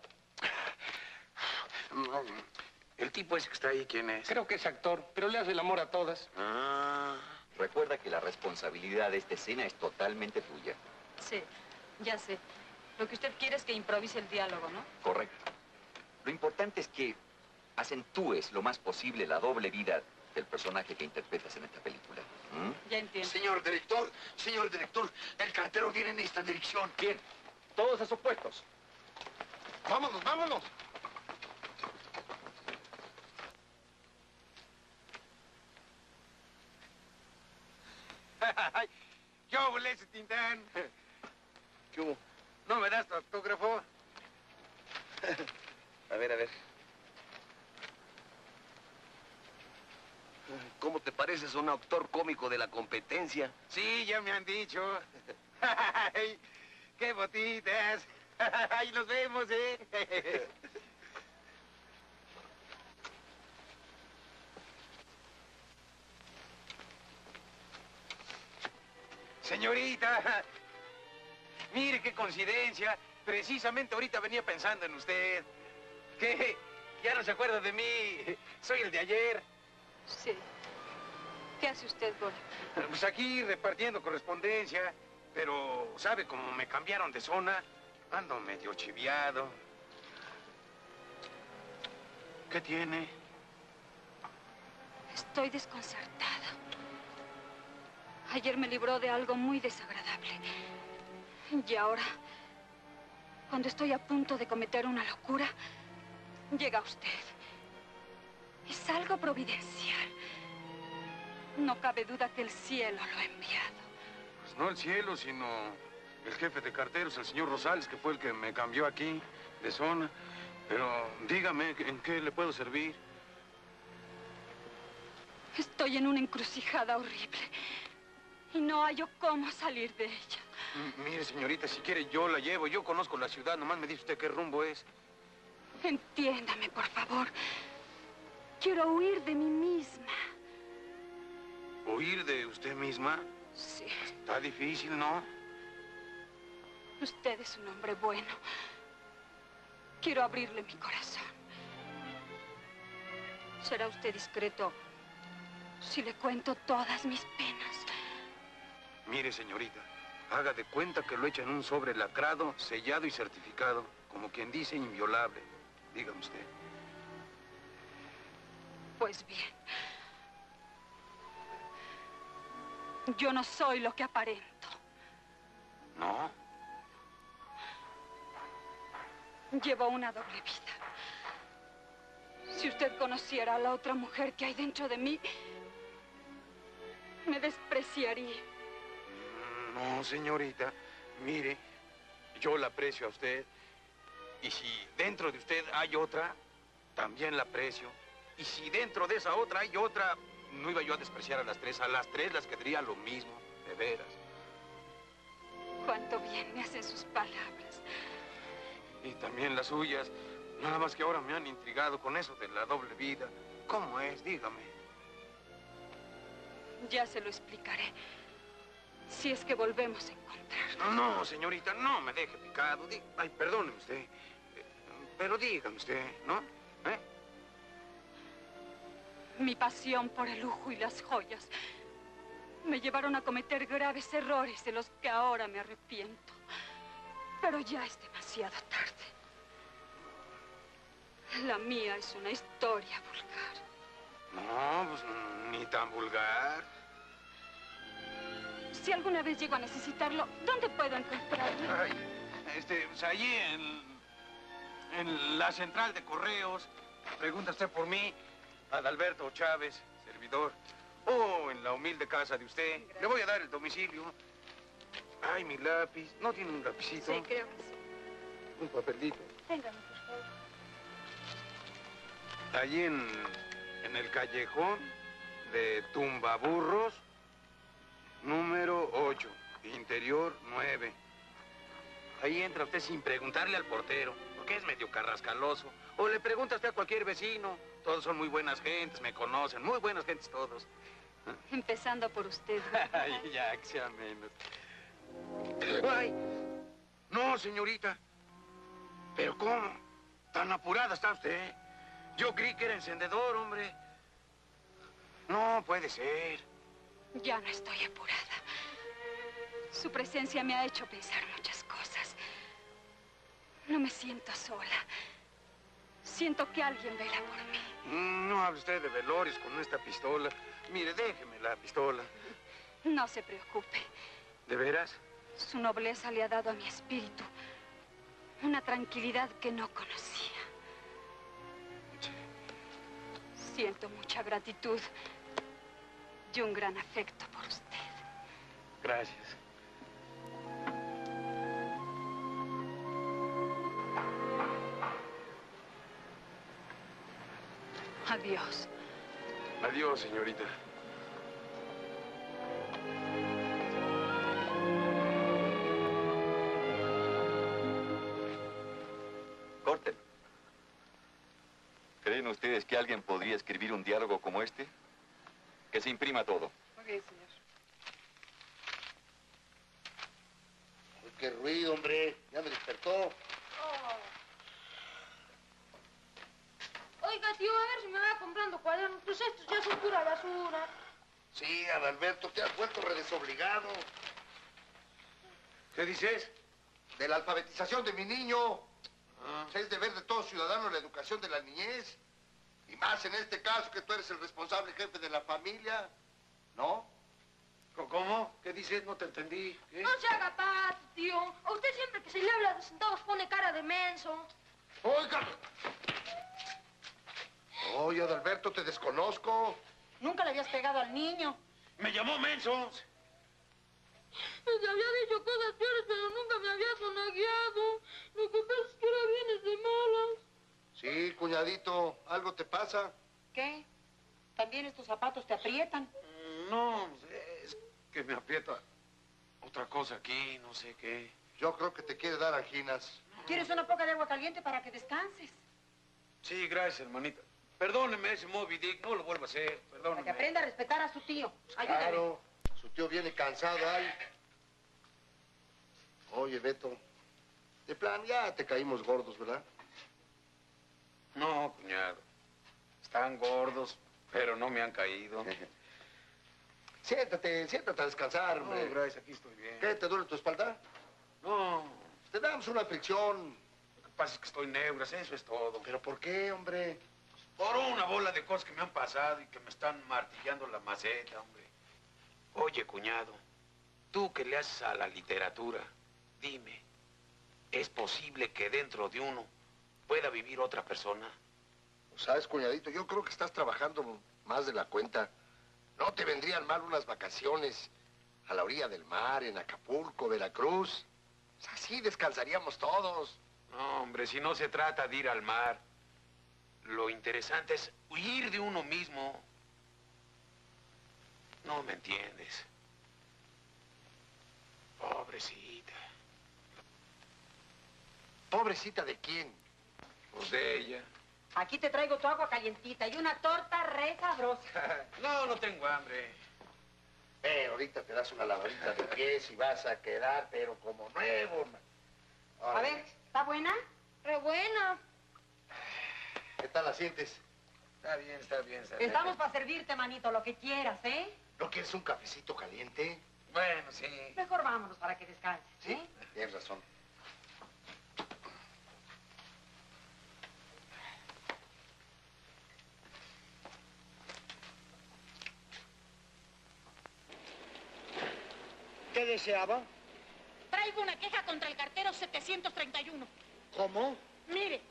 El tipo ese que está ahí, ¿quién es? Creo que es actor, pero le hace el amor a todas. Recuerda que la responsabilidad de esta escena es totalmente tuya. Sí, ya sé. Lo que usted quiere es que improvise el diálogo, ¿no? Correcto. Lo importante es que acentúes lo más posible la doble vida del personaje que interpretas en esta película. Ya entiendo. Señor director, el cartero viene en esta dirección. Bien, todos a sus puestos. Vámonos. Yo volé ese Tintán. ¿Qué hubo? ¿No me das tu autógrafo? A ver. ¿Cómo te pareces a un actor cómico de la competencia? Sí, ya me han dicho. Ay, ¡qué botitas! ¡Ahí nos vemos, eh! Señorita, mire qué coincidencia. Precisamente ahorita venía pensando en usted. ¿Qué? ¿Ya no se acuerda de mí? Soy el de ayer. Sí. ¿Qué hace usted, Gori? Pues aquí repartiendo correspondencia. Pero, ¿sabe? Como me cambiaron de zona, ando medio chiviado. ¿Qué tiene? Estoy desconcertada. Ayer me libró de algo muy desagradable. Y ahora, cuando estoy a punto de cometer una locura, llega usted. Es algo providencial. No cabe duda que el cielo lo ha enviado. Pues no el cielo, sino el jefe de carteros, el señor Rosales, que fue el que me cambió aquí de zona. Pero dígame, ¿en qué le puedo servir? Estoy en una encrucijada horrible. Y no hallo cómo salir de ella. Mire, señorita, si quiere yo la llevo. Yo conozco la ciudad, nomás me dice usted qué rumbo es. Entiéndame, por favor. Quiero huir de mí misma. ¿Huir de usted misma? Sí. Está difícil, ¿no? Usted es un hombre bueno. Quiero abrirle mi corazón. ¿Será usted discreto si le cuento todas mis penas? Mire, señorita, haga de cuenta que lo echa en un sobre lacrado, sellado y certificado, como quien dice inviolable. Dígame usted. Pues bien. Yo no soy lo que aparento. ¿No? Llevo una doble vida. Si usted conociera a la otra mujer que hay dentro de mí, me despreciaría. No, señorita. Mire, yo la aprecio a usted. Y si dentro de usted hay otra, también la aprecio. Y si dentro de esa otra hay otra, no iba yo a despreciar a las tres. A las tres las querría lo mismo, de veras. Cuánto bien me hacen sus palabras. Y también las suyas. Nada más que ahora me han intrigado con eso de la doble vida. ¿Cómo es? Dígame. Ya se lo explicaré. Si es que volvemos a encontrarnos. No, señorita, no me deje picado. Ay, perdóneme usted. Pero dígame usted, ¿no? Mi pasión por el lujo y las joyas me llevaron a cometer graves errores de los que ahora me arrepiento. Pero ya es demasiado tarde. La mía es una historia vulgar. No, pues ni tan vulgar. Si alguna vez llego a necesitarlo, ¿dónde puedo encontrarlo? Ay, pues allí en la central de correos. Pregunta usted por mí, Adalberto Chávez, servidor. O en la humilde casa de usted. Gracias. Le voy a dar el domicilio. Ay, mi lápiz. ¿No tiene un lapicito? Sí, creo que sí. Un papelito. Téngame, por favor. Allí en el callejón de Tumbaburros, número 8, interior 9. Ahí entra usted sin preguntarle al portero, porque es medio carrascaloso. O le pregunta usted a cualquier vecino. Todos son muy buenas gentes, me conocen. Muy buenas gentes todos. Empezando por usted. Ay, ya, que sea menos. Ay, no, señorita. ¿Pero cómo? ¿Tan apurada está usted? Yo creí que era encendedor, hombre. No puede ser. Ya no estoy apurada. Su presencia me ha hecho pensar muchas cosas. No me siento sola. Siento que alguien vela por mí. No hable usted de velorios con esta pistola. Mire, déjeme la pistola. No se preocupe. ¿De veras? Su nobleza le ha dado a mi espíritu una tranquilidad que no conocía. Siento mucha gratitud y un gran afecto por usted. Gracias. Adiós. Adiós, señorita. Corten. ¿Creen ustedes que alguien podría escribir un diálogo como este? Que se imprima todo. Ok, señor. Ay, qué ruido, hombre. Ya me despertó. Oiga, tío, a ver si me va comprando cuadernos. Pues estos ya son pura basura. Sí, Adalberto, te has vuelto redesobligado. ¿Qué dices? De la alfabetización de mi niño. Es deber de todo ciudadano la educación de la niñez. Y más en este caso que tú eres el responsable jefe de la familia. ¿No? ¿Cómo? ¿Qué dices? No te entendí. ¿Qué? No se haga pato, tío. A usted siempre que se le habla de centavos pone cara de menso. Oiga. Oye, Adalberto, te desconozco. Nunca le habías pegado al niño. Me llamó menso. Me había dicho cosas peores, pero nunca me había sonagueado. Lo que pasa es que ahora vienes de malas. Sí, cuñadito, ¿algo te pasa? ¿Qué? ¿También estos zapatos te aprietan? No, es que me aprieta otra cosa aquí, no sé qué. Yo creo que te quiere dar anginas. ¿Quieres una poca de agua caliente para que descanses? Sí, gracias, hermanita. Perdóneme ese Moby Dick, no lo vuelvo a hacer, perdóneme. Para que aprenda a respetar a su tío. Ayúdeme. Claro, su tío viene cansado ahí. Oye, Beto, de plan, ya te caímos gordos, ¿verdad? No, cuñado. Están gordos, pero no me han caído. Siéntate a descansar, hombre. No, gracias, aquí estoy bien. ¿Qué, te duele tu espalda? No. Te damos una fricción. Lo que pasa es que estoy neuras, eso es todo. ¿Pero por qué, hombre? Por una bola de cosas que me han pasado y que me están martillando la maceta, hombre. Oye, cuñado, tú que le haces a la literatura, dime, ¿es posible que dentro de uno pueda vivir otra persona? ¿Sabes, cuñadito? Yo creo que estás trabajando más de la cuenta. ¿No te vendrían mal unas vacaciones a la orilla del mar, en Acapulco, Veracruz? Así descansaríamos todos. No, hombre, si no se trata de ir al mar. Lo interesante es huir de uno mismo. No me entiendes. Pobrecita. ¿Pobrecita de quién? Pues de ella. Aquí te traigo tu agua calientita y una torta re sabrosa. No tengo hambre. Ahorita te das una lavadita de pies y vas a quedar, pero como nuevo. A ver, ¿está buena? Re buena. ¿Qué tal la sientes? Está bien, está bien. Estamos para servirte, manito, lo que quieras, ¿eh? ¿No quieres un cafecito caliente? Bueno, sí. Mejor vámonos para que descanses. Sí, tienes razón. ¿Qué deseaba? Traigo una queja contra el cartero 731. ¿Cómo? Mire.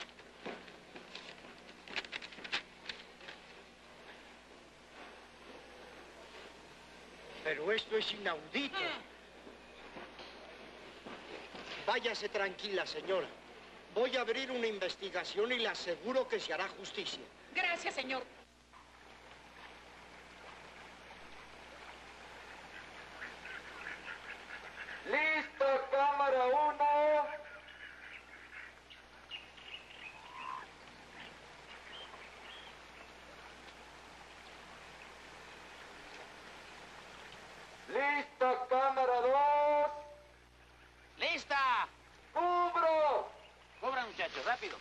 Pero esto es inaudito. Váyase tranquila, señora. Voy a abrir una investigación y le aseguro que se hará justicia. Gracias, señor. ¡Lista, cámara 1! ¡Lista, cámara 2! ¡Lista! ¡Cubro! Cobra, muchachos, rápido.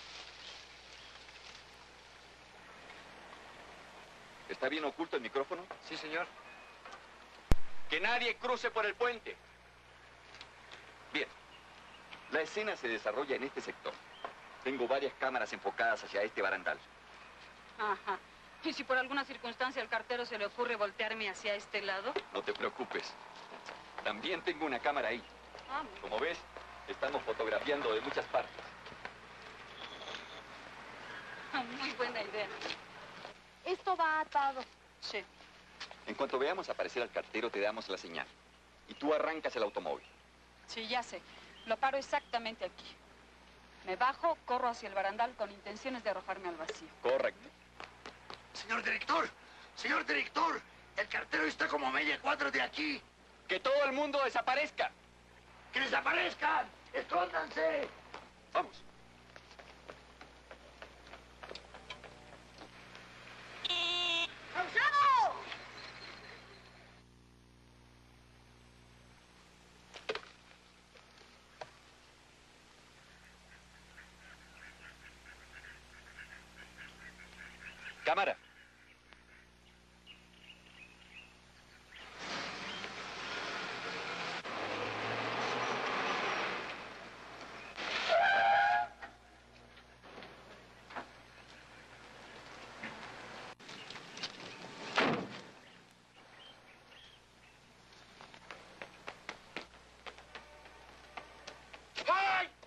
¿Está bien oculto el micrófono? Sí, señor. Que nadie cruce por el puente. Bien. La escena se desarrolla en este sector. Tengo varias cámaras enfocadas hacia este barandal. Ajá. ¿Y si por alguna circunstancia al cartero se le ocurre voltearme hacia este lado? No te preocupes. También tengo una cámara ahí. Ah, Como ves, estamos fotografiando de muchas partes. muy buena idea. Esto va atado. Sí. En cuanto veamos aparecer al cartero, te damos la señal. Y tú arrancas el automóvil. Sí, ya sé. Lo paro exactamente aquí. Me bajo, corro hacia el barandal con intenciones de arrojarme al vacío. Correcto. Señor director, el cartero está como a media cuadra de aquí. ¡Que todo el mundo desaparezca! ¡Que desaparezcan! ¡Escóndanse! Vamos. ¡Causano! Cámara. ¡Ay!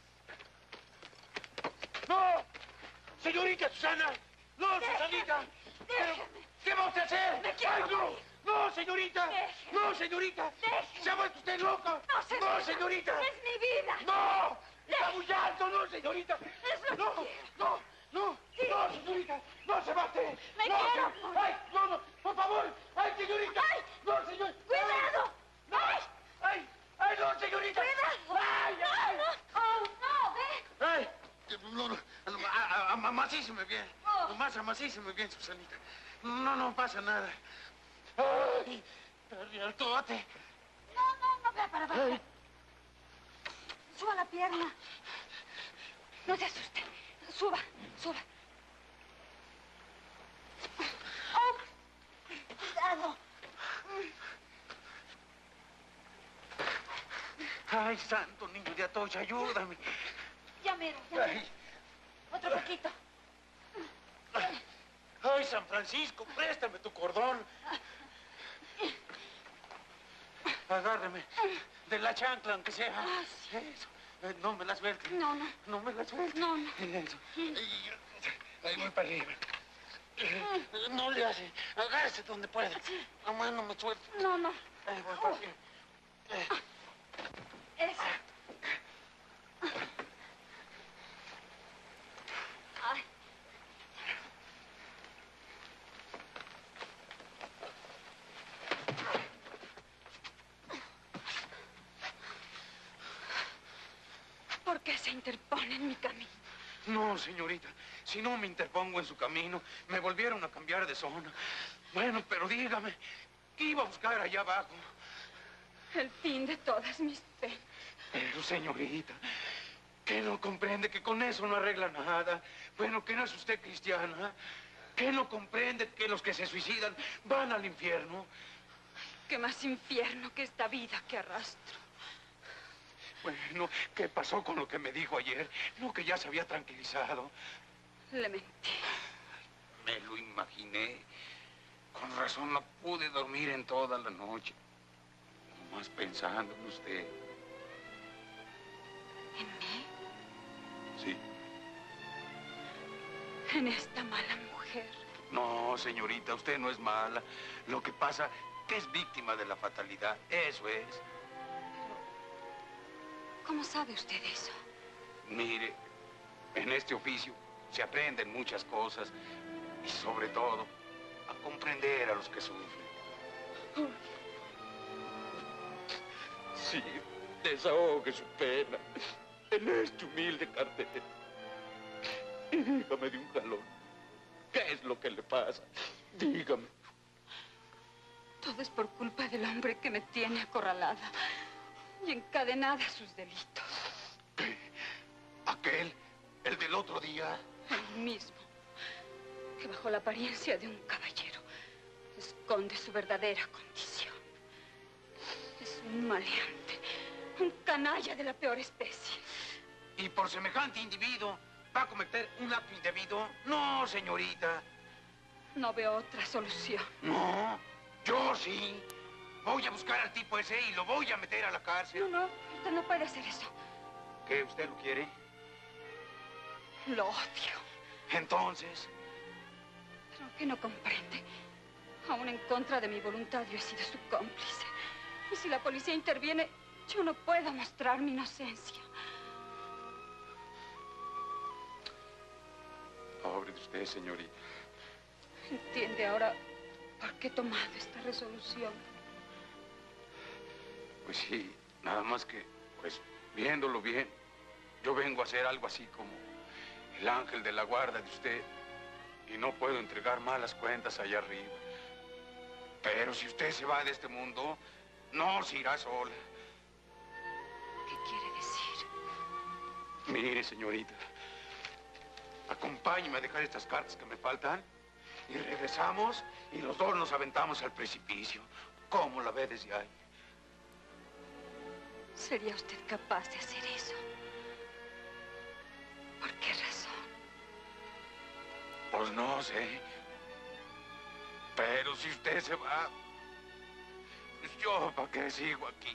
¡No! ¡Señorita Susana! ¡No, Susanita! ¿Pero qué vamos a hacer? ¡Ay, no! ¡No, señorita! ¡No, señorita! ¡Se ha vuelto usted loca! ¡No, señorita! ¡Es mi vida! ¡No! ¡Está muy alto! ¡No, señorita! Es lo ¡No! que quiero. ¡No! ¡No! ¡No, señorita! ¡No se mate! Me ¡No, quiero. ¡Ay, no, no! ¡Por favor! ¡Ay, señorita! ¡Ay! ¡No, señor! ¡Cuidado! ¡No! ¡Ay! ¡Ay, no, señorita! ¡Cuidado! ¡Ay, ay! ¡No! ¡Oh, no! ¡Ve! ¡Ay! Amasíseme bien. Nomás amasíseme bien, Susanita. No pasa nada. ¡Ay! Perdí el tote. No, vea para abajo. Suba la pierna. No se asuste. Suba. ¡Oh! ¡Cuidado! ¡Ay, santo niño de Atocha, ayúdame! Ya mero. ¡Ay! Otro poquito. ¡Ay, San Francisco, préstame tu cordón! Agárrame de la chancla, aunque sea. Eso. No me la sueltes. No. No me la sueltes. No. Eso. Ahí voy para arriba. No le hace. Agárrese donde pueda. Nomás no me suelte. No. Ahí voy para arriba. Eso. Ay. ¿Por qué se interpone en mi camino? No, señorita. Si no me interpongo en su camino, me volvieron a cambiar de zona. Bueno, pero dígame, ¿qué iba a buscar allá abajo? El fin de todas mis penas. Pero, señorita, ¿qué no comprende que con eso no arregla nada? Bueno, que no es usted cristiana. ¿Qué no comprende que los que se suicidan van al infierno? ¿Qué más infierno que esta vida que arrastro? Bueno, ¿qué pasó con lo que me dijo ayer? No, que ya se había tranquilizado. Le mentí. Me lo imaginé. Con razón no pude dormir en toda la noche. Nomás pensando en usted. ¿En mí? Sí. En esta mala mujer. No, señorita, usted no es mala. Lo que pasa que es víctima de la fatalidad. Eso es. ¿Cómo sabe usted eso? Mire, en este oficio se aprenden muchas cosas y sobre todo a comprender a los que sufren. Sí, desahogue su pena en este humilde cartel. Y dígame de un jalón, ¿qué es lo que le pasa? Dígame. Todo es por culpa del hombre que me tiene acorralada y encadenada a sus delitos. ¿Qué? ¿Aquel? ¿El del otro día? El mismo, que bajo la apariencia de un caballero esconde su verdadera condición. Es un maleante, un canalla de la peor especie. ¿Y por semejante individuo va a cometer un acto indebido? No, señorita. No veo otra solución. No, yo sí. Voy a buscar al tipo ese y lo voy a meter a la cárcel. No, usted no puede hacer eso. ¿Qué? ¿Usted lo quiere? Lo odio. Entonces... ¿Pero qué no comprende? Aún en contra de mi voluntad, yo he sido su cómplice. Y si la policía interviene, yo no puedo mostrar mi inocencia. Pobre de usted, señorita. ¿Entiende ahora por qué he tomado esta resolución? Pues sí, nada más que, pues, viéndolo bien, yo vengo a hacer algo así como el ángel de la guarda de usted y no puedo entregar malas cuentas allá arriba. Pero si usted se va de este mundo, no se irá sola. ¿Qué quiere decir? Mire, señorita, acompáñeme a dejar estas cartas que me faltan y regresamos y los dos nos aventamos al precipicio. ¿Cómo la ve desde ahí? ¿Sería usted capaz de hacer eso? ¿Por qué razón? Pues no sé. Pero si usted se va, pues yo, ¿para qué sigo aquí?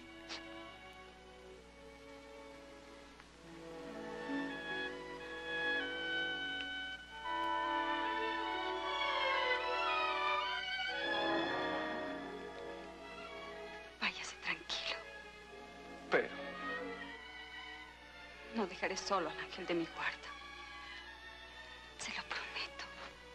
Váyase tranquilo. Pero... no dejaré solo al ángel de mi guarda. Se lo prometo.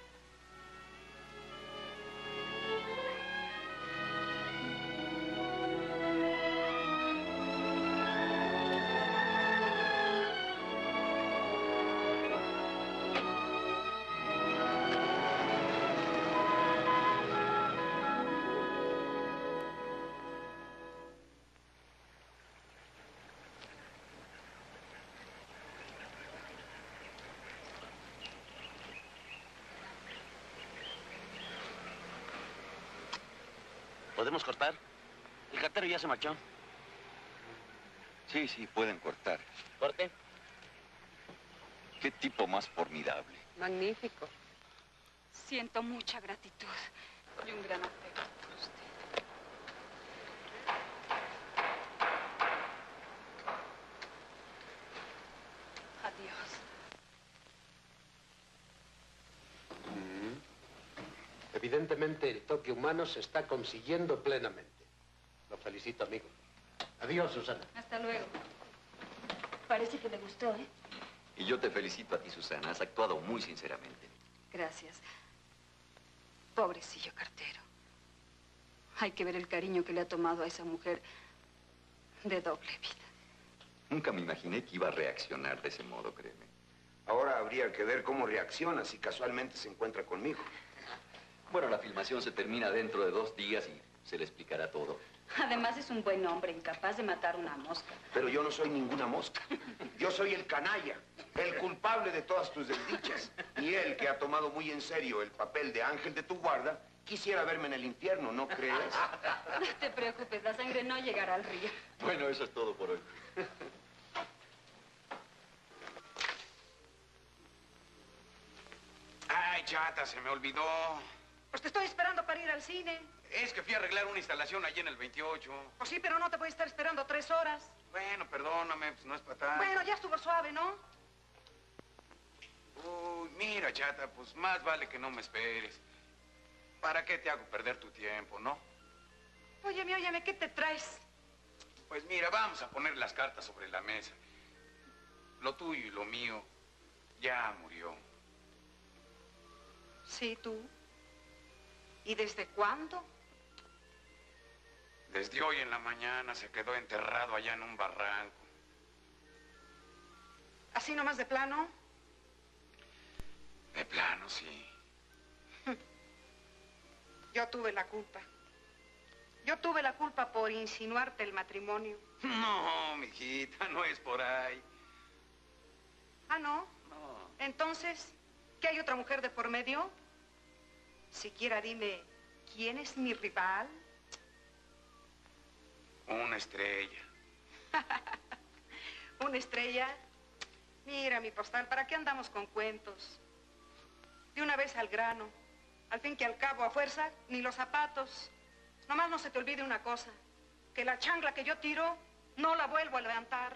¿Podemos cortar? El cartero ya se marchó. Sí, pueden cortar. ¿Corte? Qué tipo más formidable. Magnífico. Siento mucha gratitud y un gran afecto por usted. Adiós. Evidentemente, el toque humano se está consiguiendo plenamente. Lo felicito, amigo. Adiós, Susana. Hasta luego. Parece que le gustó, ¿eh? Y yo te felicito a ti, Susana. Has actuado muy sinceramente. Gracias. Pobrecillo cartero. Hay que ver el cariño que le ha tomado a esa mujer de doble vida. Nunca me imaginé que iba a reaccionar de ese modo, créeme. Ahora habría que ver cómo reacciona si casualmente se encuentra conmigo. Bueno, la filmación se termina dentro de 2 días y se le explicará todo. Además es un buen hombre, incapaz de matar una mosca. Pero yo no soy ninguna mosca. Yo soy el canalla, el culpable de todas tus desdichas. Y él, que ha tomado muy en serio el papel de ángel de tu guarda, quisiera verme en el infierno, ¿no crees? No te preocupes, la sangre no llegará al río. Bueno, eso es todo por hoy. Ay, chata, se me olvidó. Pues te estoy esperando para ir al cine. Es que fui a arreglar una instalación allí en el 28. Pues sí, pero no te voy a estar esperando 3 horas. Bueno, perdóname, pues no es para tanto. Bueno, ya estuvo suave, ¿no? Uy, mira, chata, pues más vale que no me esperes. ¿Para qué te hago perder tu tiempo, no? Óyeme, ¿qué te traes? Pues mira, vamos a poner las cartas sobre la mesa. Lo tuyo y lo mío ya murió. Sí, tú. ¿Y desde cuándo? Desde hoy en la mañana se quedó enterrado allá en un barranco. ¿Así nomás de plano? De plano, sí. Yo tuve la culpa. Yo tuve la culpa por insinuarte el matrimonio. No, mijita, no es por ahí. ¿Ah, no? No. Entonces, ¿qué hay otra mujer de por medio? Siquiera dime, ¿quién es mi rival? Una estrella. ¿Una estrella? Mira, mi postal, ¿para qué andamos con cuentos? De una vez al grano. Al fin que al cabo, a fuerza, ni los zapatos. Nomás no se te olvide una cosa, que la chancla que yo tiro, no la vuelvo a levantar.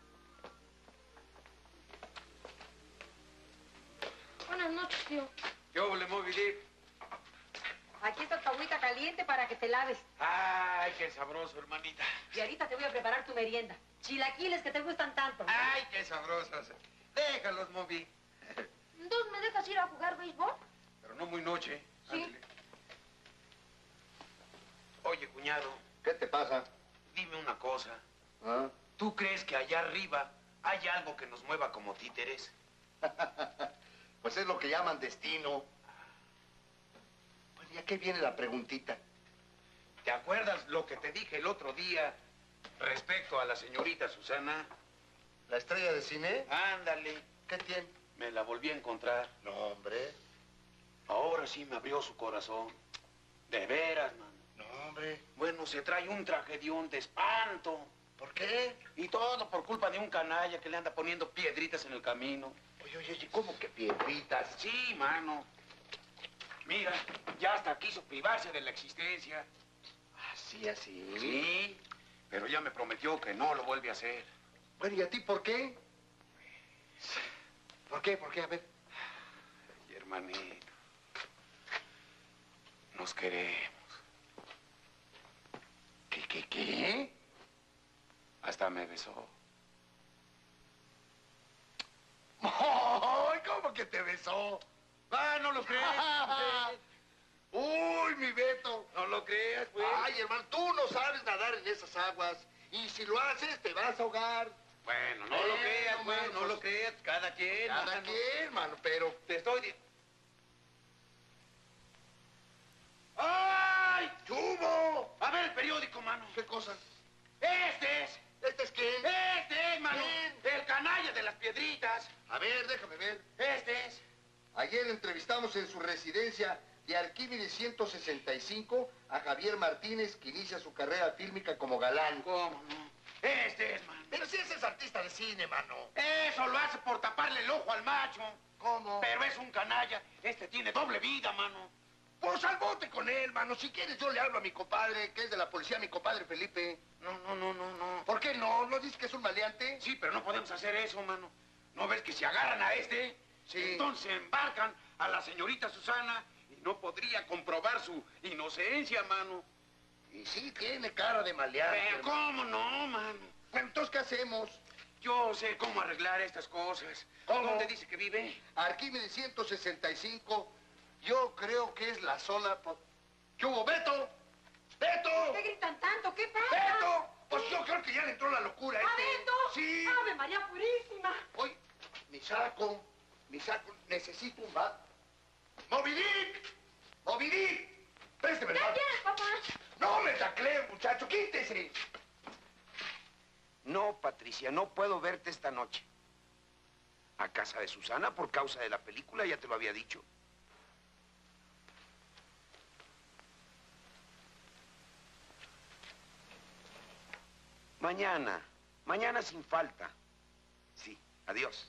Buenas noches, tío. ¿Qué le Moby Dick? Aquí está tu agüita caliente para que te laves. Ay, qué sabroso, hermanita. Y ahorita te voy a preparar tu merienda. Chilaquiles que te gustan tanto. Ay, qué sabrosos. Déjalos, Moby. ¿Entonces me dejas ir a jugar béisbol? Pero no muy noche. Sí. Ándale. Oye, cuñado. ¿Qué te pasa? Dime una cosa. ¿Ah? ¿Tú crees que allá arriba hay algo que nos mueva como títeres? Pues es lo que llaman destino. Bueno, ¿y a qué viene la preguntita? ¿Te acuerdas lo que te dije el otro día respecto a la señorita Susana? ¿La estrella de cine? Ándale. ¿Qué tiene? Me la volví a encontrar. No, hombre. Ahora sí me abrió su corazón. De veras, man. No, hombre. Bueno, se trae un tragedión de espanto. ¿Por qué? Y todo por culpa de un canalla que le anda poniendo piedritas en el camino. Oye, ¿cómo que piedritas? Sí, mano. Mira, ya hasta quiso privarse de la existencia. ¿Así, así? Sí, pero ya me prometió que no lo vuelve a hacer. Bueno, ¿y a ti por qué? ¿Por qué? A ver. Ay, hermanito. Nos queremos. ¿Qué? Hasta me besó. ¡Ay, cómo que te besó! ¡Ah, no lo crees! ¡Uy, mi Beto! No lo creas, pues. Ay, hermano, tú no sabes nadar en esas aguas. Y si lo haces, te vas a ahogar. Bueno, no lo creas, pues, no lo creas. Cada quien. Cada quien, mano, pero... Te estoy... ¡Ay! ¡Chubo! A ver el periódico, mano. ¿Qué cosa? ¡Este es! ¿Este es quién? ¡Este es, mano! ¿Quién? ¡El canalla de las piedritas! A ver, déjame ver. ¡Este es! Ayer entrevistamos en su residencia de Arquímedes 165 a Javier Martínez, que inicia su carrera fílmica como galán. ¿Cómo no? Este es, mano. Pero si ese es artista de cine, mano. Eso lo hace por taparle el ojo al macho. ¿Cómo? Pero es un canalla. Este tiene doble vida, mano. Pues al bote con él, mano. Si quieres, yo le hablo a mi compadre, que es de la policía, mi compadre Felipe. No. ¿Por qué no? ¿No dices que es un maleante? Sí, pero no podemos hacer eso, mano. ¿No ves que si agarran a este, sí, entonces embarcan a la señorita Susana y no podría comprobar su inocencia, mano? Y sí, tiene cara de maleante. Pero ¿cómo no, mano? Bueno, entonces, ¿qué hacemos? Yo sé cómo arreglar estas cosas. ¿Cómo? ¿Dónde dice que vive? Arquímedes 165. Yo creo que es la zona... ¿Qué hubo, Beto? ¡Beto! ¿Qué gritan tanto? ¿Qué pasa? ¡Beto! Pues yo creo que ya le entró la locura a este. ¿Beto? Sí. ¡Ave María Purísima! Oye, mi saco, necesito un bat. ¡Moby Dick! ¡Moby Dick! ¡Présteme el ¿Qué bat! quieres, papá? No me taclee, muchacho, quítese. No, Patricia, no puedo verte esta noche. A casa de Susana por causa de la película, ya te lo había dicho. Mañana sin falta. Sí, adiós.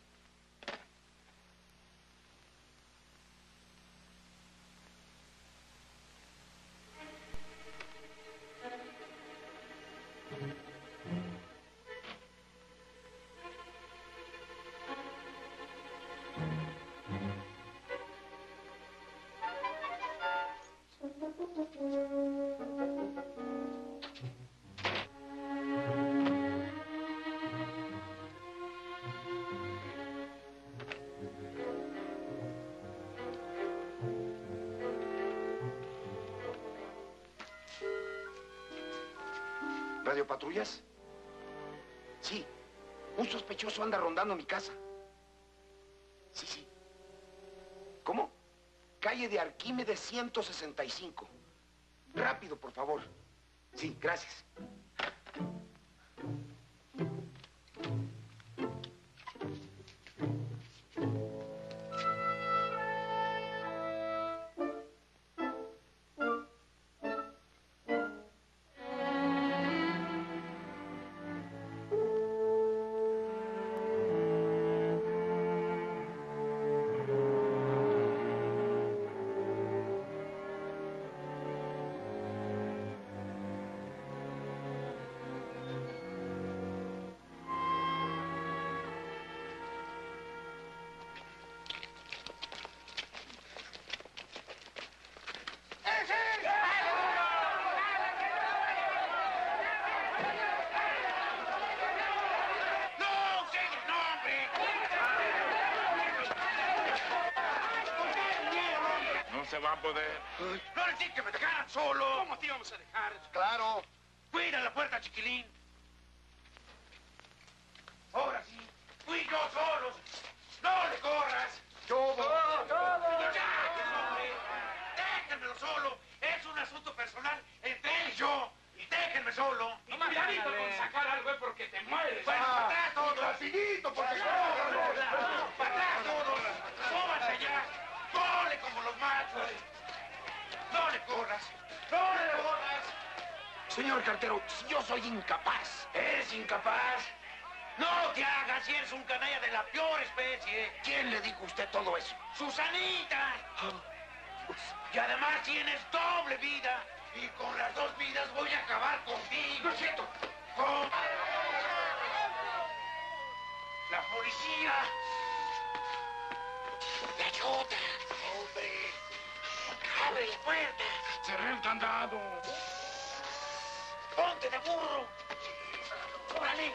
¿Radiopatrullas? Sí, un sospechoso anda rondando mi casa. Sí. ¿Cómo? Calle de Arquímedes 165. Rápido, por favor. Sí, gracias. Se va a poder. No les dije que me dejaran solo. ¿Cómo te íbamos a dejar? Claro. Cuida la puerta, chiquilín. Ahora sí. Fui yo solo. No le corras. Yo. Déjenmelo solo. Es un asunto personal entre él y yo. Y déjenme solo. No me cuidadito con sacar algo porque te mueres. Bueno, para atrás todos. Rapidito, porque Para atrás todos. Súbanse allá. ¡Cole como los machos! ¡No le corras! ¡No le corras! Señor cartero, yo soy incapaz. ¿Eres incapaz? ¡No te hagas! Si eres un canalla de la peor especie. ¿Quién le dijo a usted todo eso? ¡Susanita! Y además tienes doble vida. Y con las dos vidas voy a acabar contigo. No es cierto. ¿Cómo? ¡La policía! ¡La ayuda! ¡Hombre! ¡Abre la puerta! Cerré el candado. ¡Ponte de burro! ¡Órale!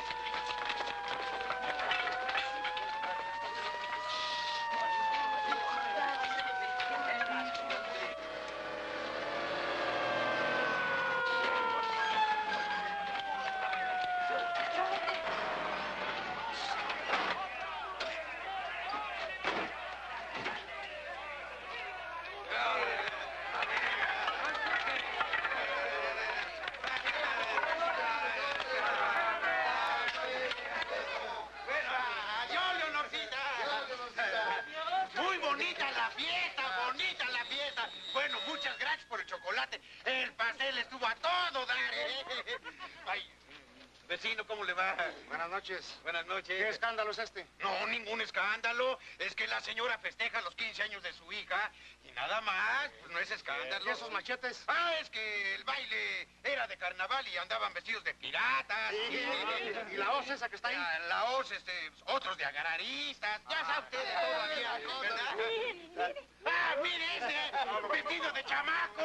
El pastel estuvo a todo dar, ¿eh? Ay, vecino, ¿cómo le va? Buenas noches. Buenas noches. ¿Qué escándalo es este? No, ningún escándalo. Es que la señora festeja los 15 años de su hija y nada más. Pues no es escándalo. ¿Y esos machetes? Ah, es que el baile era de carnaval y andaban vestidos de piratas. ¿Y la hoz esa que está ahí? La hoz, otros de agararistas. Ya sabe usted de todo aquí, ¿verdad? Ah, mire ese, vestido de chamaco.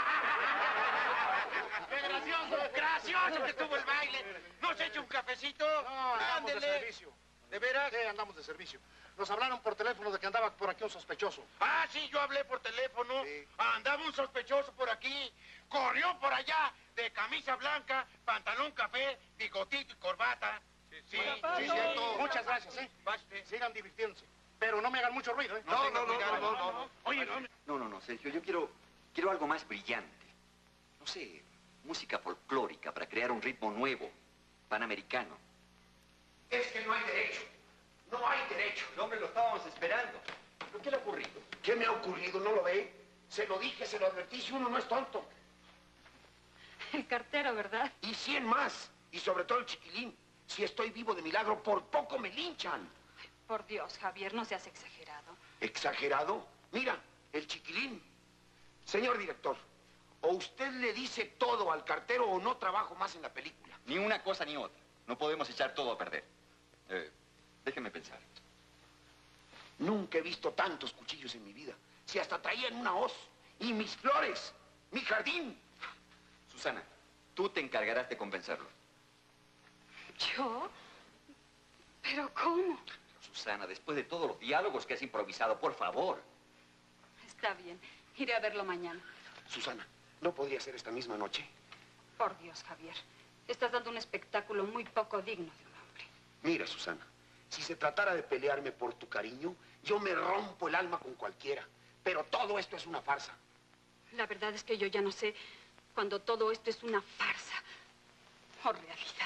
¡Qué gracioso! Gracioso que estuvo el baile. ¿No se echa un cafecito? No, andamos Ándele. de servicio. ¿De veras? Sí, andamos de servicio. Nos hablaron por teléfono de que andaba por aquí un sospechoso. Ah, sí, yo hablé por teléfono. Sí. Andaba un sospechoso por aquí. Corrió por allá de camisa blanca, pantalón café, bigotito y corbata. Sí, cierto. Muchas gracias, ¿eh? Sigan divirtiéndose. Pero no me hagan mucho ruido, ¿eh? No. Oye, No, Sergio, yo quiero algo más brillante. no sé, música folclórica para crear un ritmo nuevo, panamericano. Es que no hay derecho. No hay derecho. El hombre lo estábamos esperando. ¿Pero qué le ha ocurrido? ¿Qué me ha ocurrido? ¿No lo ve? Se lo dije, se lo advertí, si uno no es tonto. El cartero, ¿verdad? Y 100 más. Y sobre todo el chiquilín. Si estoy vivo de milagro, por poco me linchan. Por Dios, Javier, no seas exagerado. ¿Exagerado? Mira, el chiquilín. Señor director, o usted le dice todo al cartero o no trabajo más en la película. Ni una cosa ni otra. No podemos echar todo a perder. Déjeme pensar. Nunca he visto tantos cuchillos en mi vida. Si hasta traían una hoz. Y mis flores. Mi jardín. Susana, tú te encargarás de convencerlo. ¿Yo? ¿Pero cómo? Susana, después de todos los diálogos que has improvisado, por favor. Está bien. Iré a verlo mañana. Susana, ¿no podría ser esta misma noche? Por Dios, Javier. Estás dando un espectáculo muy poco digno de un hombre. Mira, Susana, si se tratara de pelearme por tu cariño, yo me rompo el alma con cualquiera. Pero todo esto es una farsa. La verdad es que yo ya no sé cuando todo esto es una farsa o realidad.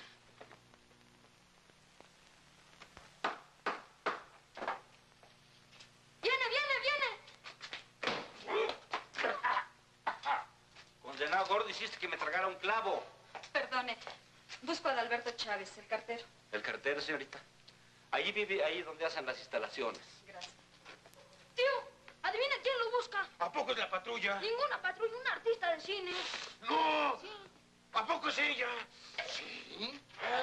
Condenado gordo, hiciste que me tragara un clavo. Perdone, busco a Adalberto Chávez, el cartero. ¿El cartero, señorita? Allí vive, ahí donde hacen las instalaciones. Gracias. Tío, adivina quién lo busca. ¿A poco es la patrulla? Ninguna patrulla, un artista de cine. ¡No! Sí. ¿A poco es ella? ¿Sí?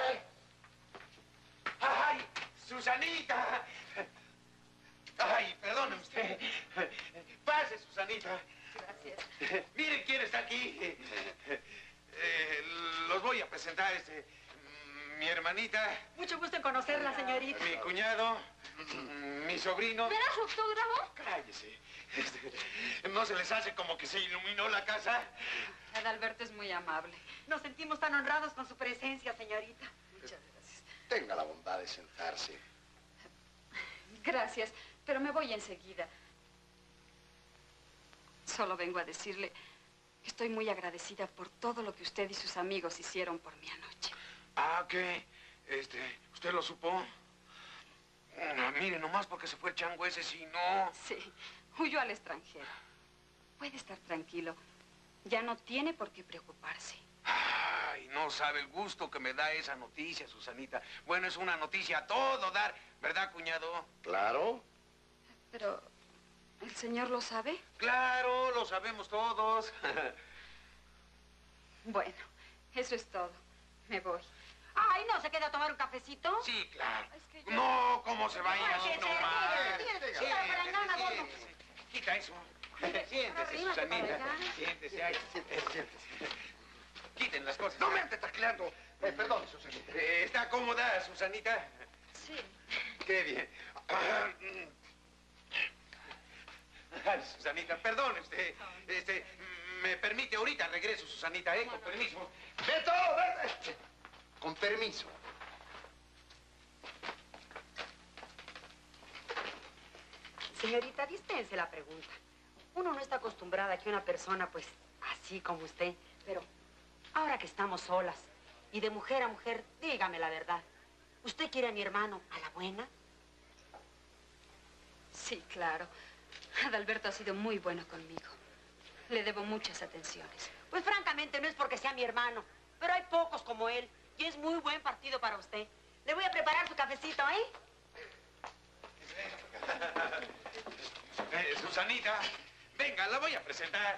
¡Ay! ¡Susanita! ¡Ay, perdone usted! Pase, Susanita. Gracias. Miren quién está aquí. Los voy a presentar, mi hermanita, Mucho gusto en conocerla, señorita. mi cuñado, mi sobrino. ¿Me das autógrafo? Cállese. ¿No se les hace como que se iluminó la casa? Adalberto es muy amable. Nos sentimos tan honrados con su presencia, señorita. Muchas gracias. Tenga la bondad de sentarse. Gracias, pero me voy enseguida. Solo vengo a decirle que estoy muy agradecida por todo lo que usted y sus amigos hicieron por mí anoche. Ah, ¿qué? ¿Usted lo supo? Mire, nomás porque se fue el chango ese, si no... Sí, huyó al extranjero. Puede estar tranquilo. Ya no tiene por qué preocuparse. Ay, no sabe el gusto que me da esa noticia, Susanita. Bueno, es una noticia a todo dar, ¿verdad, cuñado? Claro. Pero, ¿el señor lo sabe? Claro, lo sabemos todos. Bueno, eso es todo. Me voy. Ay, ¿no se queda a tomar un cafecito? Sí, claro. Es que yo... No, ¿cómo se va a ir Ay, así que se nomás? retire. Tira para el nana, gordo. Quita eso. Siéntese, Arrímate Susanita. para allá. Siéntese, ahí. Siéntese. Quiten las cosas. No me ande tacleando. Perdón, Susanita. ¿Está cómoda, Susanita? Sí. Qué bien. Ay, Susanita, perdone usted. Me permite ahorita regreso, Susanita, con permiso. ¡Beto! ¡Vete! Con permiso. Señorita, dispense la pregunta. Uno no está acostumbrada a que una persona, pues, así como usted, pero ahora que estamos solas y de mujer a mujer, dígame la verdad. ¿Usted quiere a mi hermano a la buena? Sí, claro. Adalberto ha sido muy bueno conmigo. Le debo muchas atenciones. Pues francamente no es porque sea mi hermano, pero hay pocos como él y es muy buen partido para usted. Le voy a preparar su cafecito, ¿eh? Susanita, venga, la voy a presentar.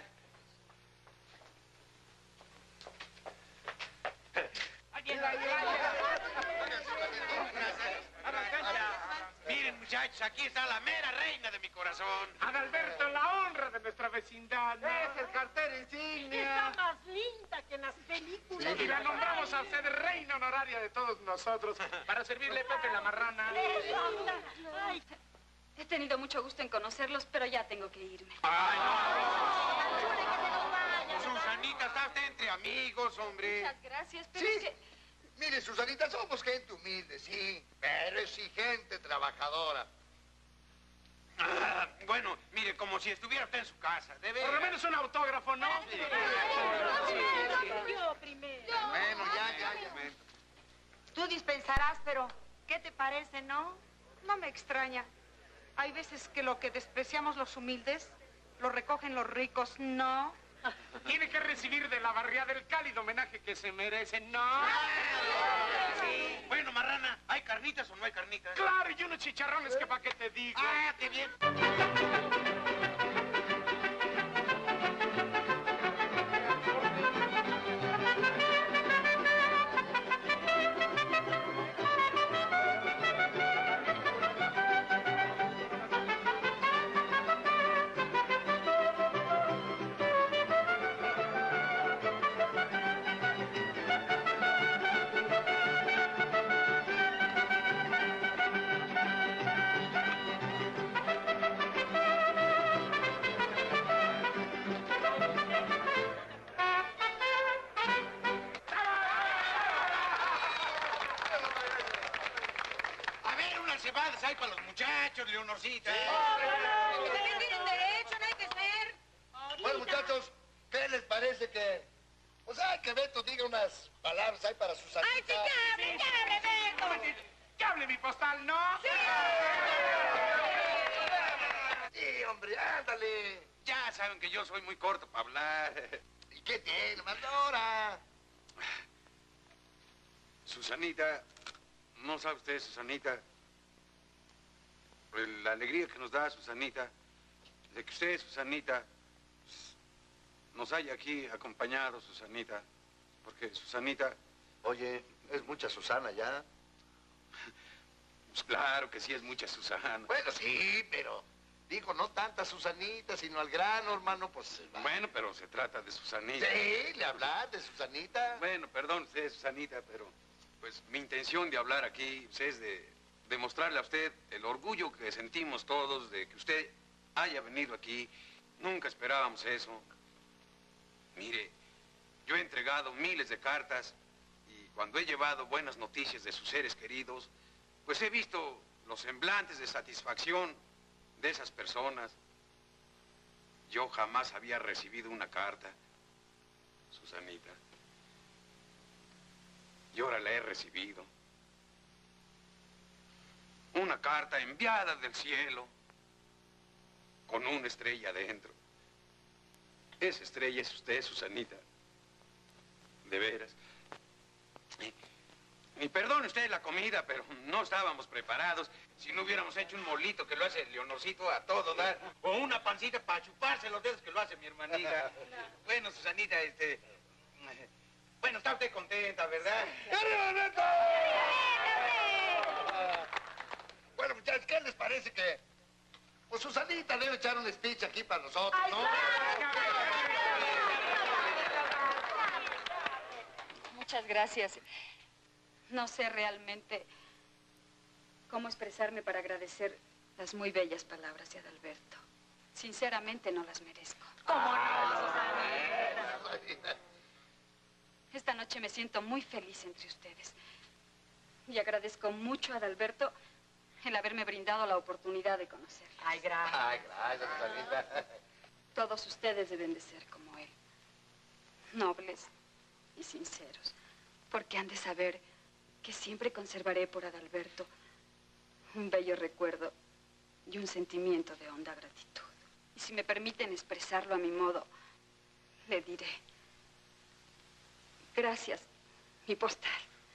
Miren, muchachos, aquí está la mera reina de mi corazón. Adalberto, la honra de nuestra vecindad. Es el cartero insignia. Está más linda que en las películas. Y la nombramos a usted reina honoraria de todos nosotros para servirle Pepe la marrana. Ay, He tenido mucho gusto en conocerlos, pero ya tengo que irme. Susanita, está usted entre amigos, hombre. Muchas gracias, pero Sí. es que... Mire, Susanita, somos gente humilde, sí, pero exigente, trabajadora. Bueno, mire, como si estuviera usted en su casa. Debe... Por lo menos un autógrafo, ¿no? Sí. Yo primero. Bueno, ya. Tú dispensarás, pero ¿qué te parece, no? No me extraña. Hay veces que lo que despreciamos los humildes, lo recogen los ricos, ¿no? Tiene que recibir de la barriada el cálido homenaje que se merece, ¿no? Sí. Bueno, marrana, ¿hay carnitas o no hay carnitas? Claro, y unos chicharrones que pa' qué te digo. Ah, qué bien. Cebadas hay para los muchachos, Leonorcita. Ustedes tienen derecho, no hay que ser. Bueno, muchachos, ¿qué les parece que... O sea, que Beto diga unas palabras ahí para Susanita? ¡Ay, sí, que hable, Beto! ¡Que hable mi postal, no! ¡Sí! Sí, hombre, ándale. Ya saben que yo soy muy corto para hablar. ¿Y qué tiene, Mandora? Susanita, ¿no sabe usted, Susanita? La alegría que nos da Susanita, de que usted, Susanita, nos haya aquí acompañado, Susanita, porque Susanita... Oye, es mucha Susana ya. Pues claro que sí es mucha Susana. Bueno, sí, pero... Digo, no tanta Susanita, sino al grano, hermano, pues... Bueno, pero se trata de Susanita. Sí, le hablas de Susanita. Bueno, perdón usted, Susanita, pero... Pues mi intención de hablar aquí pues, es de demostrarle a usted el orgullo que sentimos todos de que usted haya venido aquí. Nunca esperábamos eso. Mire, yo he entregado miles de cartas y cuando he llevado buenas noticias de sus seres queridos, pues he visto los semblantes de satisfacción de esas personas. Yo jamás había recibido una carta, Susanita. Y ahora la he recibido. Una carta enviada del cielo con una estrella adentro. Esa estrella es usted, Susanita. De veras. Y perdone usted la comida, pero no estábamos preparados. Si no hubiéramos hecho un molito que lo hace Leonorcito a todo dar, o una pancita para chuparse los dedos que lo hace mi hermanita. Bueno, Susanita, bueno, está usted contenta, ¿verdad? ¡Arriba, Beto! Bueno, muchachos, ¿qué les parece que... Pues Susanita debe echar un speech aquí para nosotros, ¿no? Muchas gracias. No sé realmente cómo expresarme para agradecer las muy bellas palabras de Adalberto. Sinceramente no las merezco. ¿Cómo no, Susanita? Esta noche me siento muy feliz entre ustedes. Y agradezco mucho a Adalberto el haberme brindado la oportunidad de conocerlos. Ay, gracias. Ay, gracias, Susanita. Todos ustedes deben de ser como él. Nobles y sinceros. Porque han de saber que siempre conservaré por Adalberto un bello recuerdo y un sentimiento de honda gratitud. Y si me permiten expresarlo a mi modo, le diré: gracias, mi postal.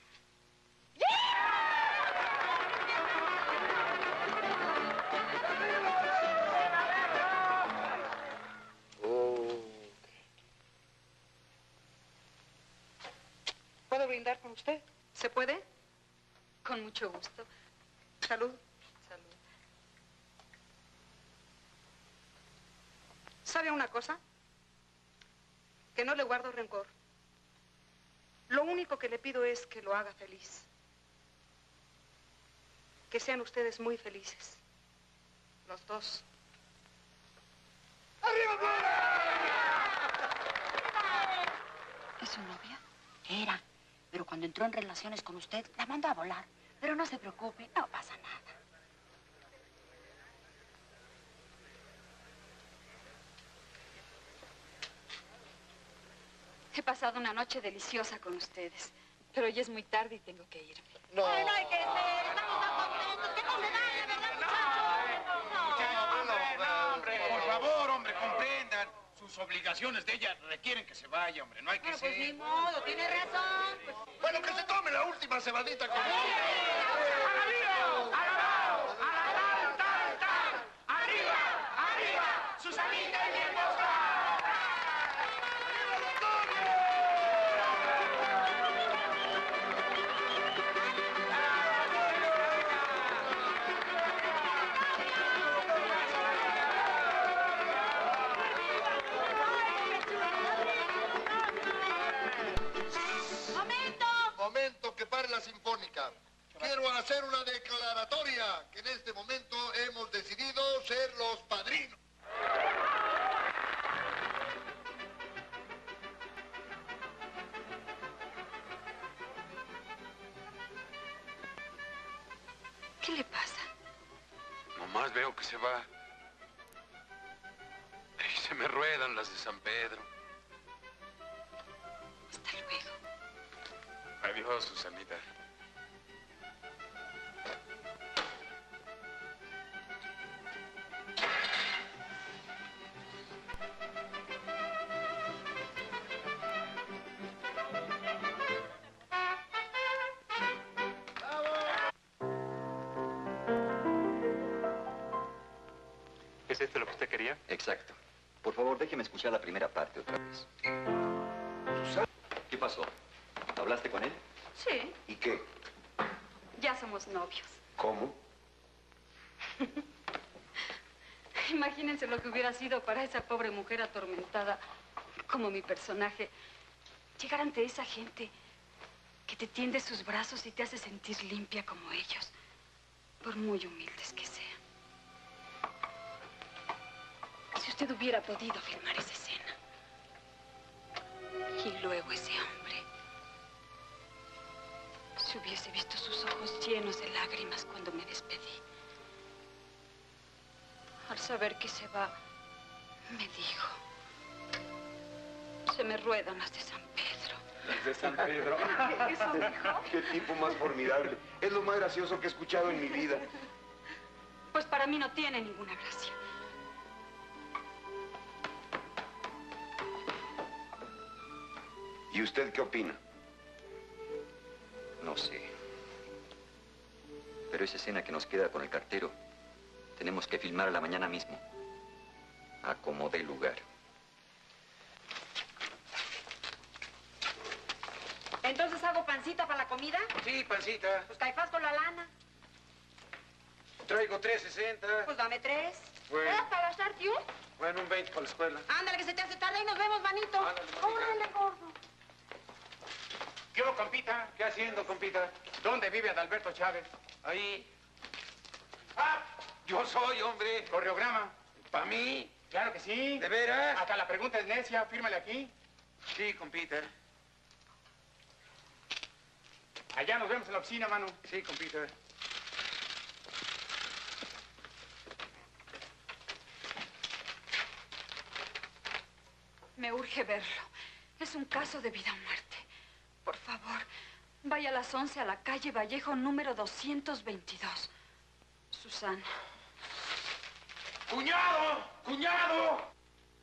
¿Puedo brindar con usted? ¿Se puede? Con mucho gusto. Salud. Salud. ¿Sabe una cosa? Que no le guardo rencor. Lo único que le pido es que lo haga feliz. Que sean ustedes muy felices. Los dos. ¿Es su novia? Era. Pero cuando entró en relaciones con usted, la mandó a volar. Pero no se preocupe, no pasa nada. He pasado una noche deliciosa con ustedes, pero ya es muy tarde y tengo que irme. No. Ay, no hay que ser, estamos tan contentos, que no se vaya, ¿verdad, muchachos? Por favor, hombre, comprendan. Sus obligaciones de ella requieren que se vaya, hombre. No hay que Bueno, ser. pues ni modo, tiene razón. Pues... Bueno, que se tome la última cebadita con él. ¡Susanita y mi esposa! Momento que pare la sinfónica. Quiero hacer una declaratoria que en este momento hemos decidido ser los padrinos. ¿Qué le pasa? Nomás veo que se va. Y se me ruedan las de San Pedro. Hasta luego. Adiós, Susanita. ¿Es esto lo que usted quería? Exacto. Por favor, déjeme escuchar la primera parte otra vez. ¿Qué pasó? ¿Hablaste con él? Sí, ¿Y qué? ya somos novios. ¿Cómo? Imagínense lo que hubiera sido para esa pobre mujer atormentada como mi personaje. Llegar ante esa gente que te tiende sus brazos y te hace sentir limpia como ellos, por muy humildes que sean. Si usted hubiera podido filmar esa escena. Y luego ese hombre. Si hubiese visto sus ojos llenos de lágrimas cuando me despedí. Al saber que se va, me dijo: se me ruedan las de San Pedro. Las de San Pedro. ¿Eso dijo? Qué tipo más formidable. Es lo más gracioso que he escuchado en mi vida. Pues para mí no tiene ninguna gracia. ¿Y usted qué opina? No sé. Pero esa escena que nos queda con el cartero, tenemos que filmarla mañana mismo. A como dé lugar. ¿Entonces hago pancita para la comida? Sí, pancita. Pues Caifás con la lana. Traigo 3.60. Pues dame 3. Bueno. ¿Para gastar, tío? Bueno, un 20 para la escuela. Ándale, que se te hace tarde y nos vemos, manito. Ándale, manita. Órale, gordo. ¿Qué hubo, compita? ¿Qué haciendo, compita? ¿Dónde vive Adalberto Chávez? Ahí. ¡Ah! Yo soy, hombre. ¿Correograma? ¿Para mí? Claro que sí. ¿De veras? Hasta la pregunta es necia. Fírmale aquí. Sí, compita. Allá nos vemos en la oficina, mano. Sí, compita. Me urge verlo. Es un caso de vida o muerte. Por favor, vaya a las 11 a la calle Vallejo, número 222. Susana. ¡Cuñado! ¡Cuñado!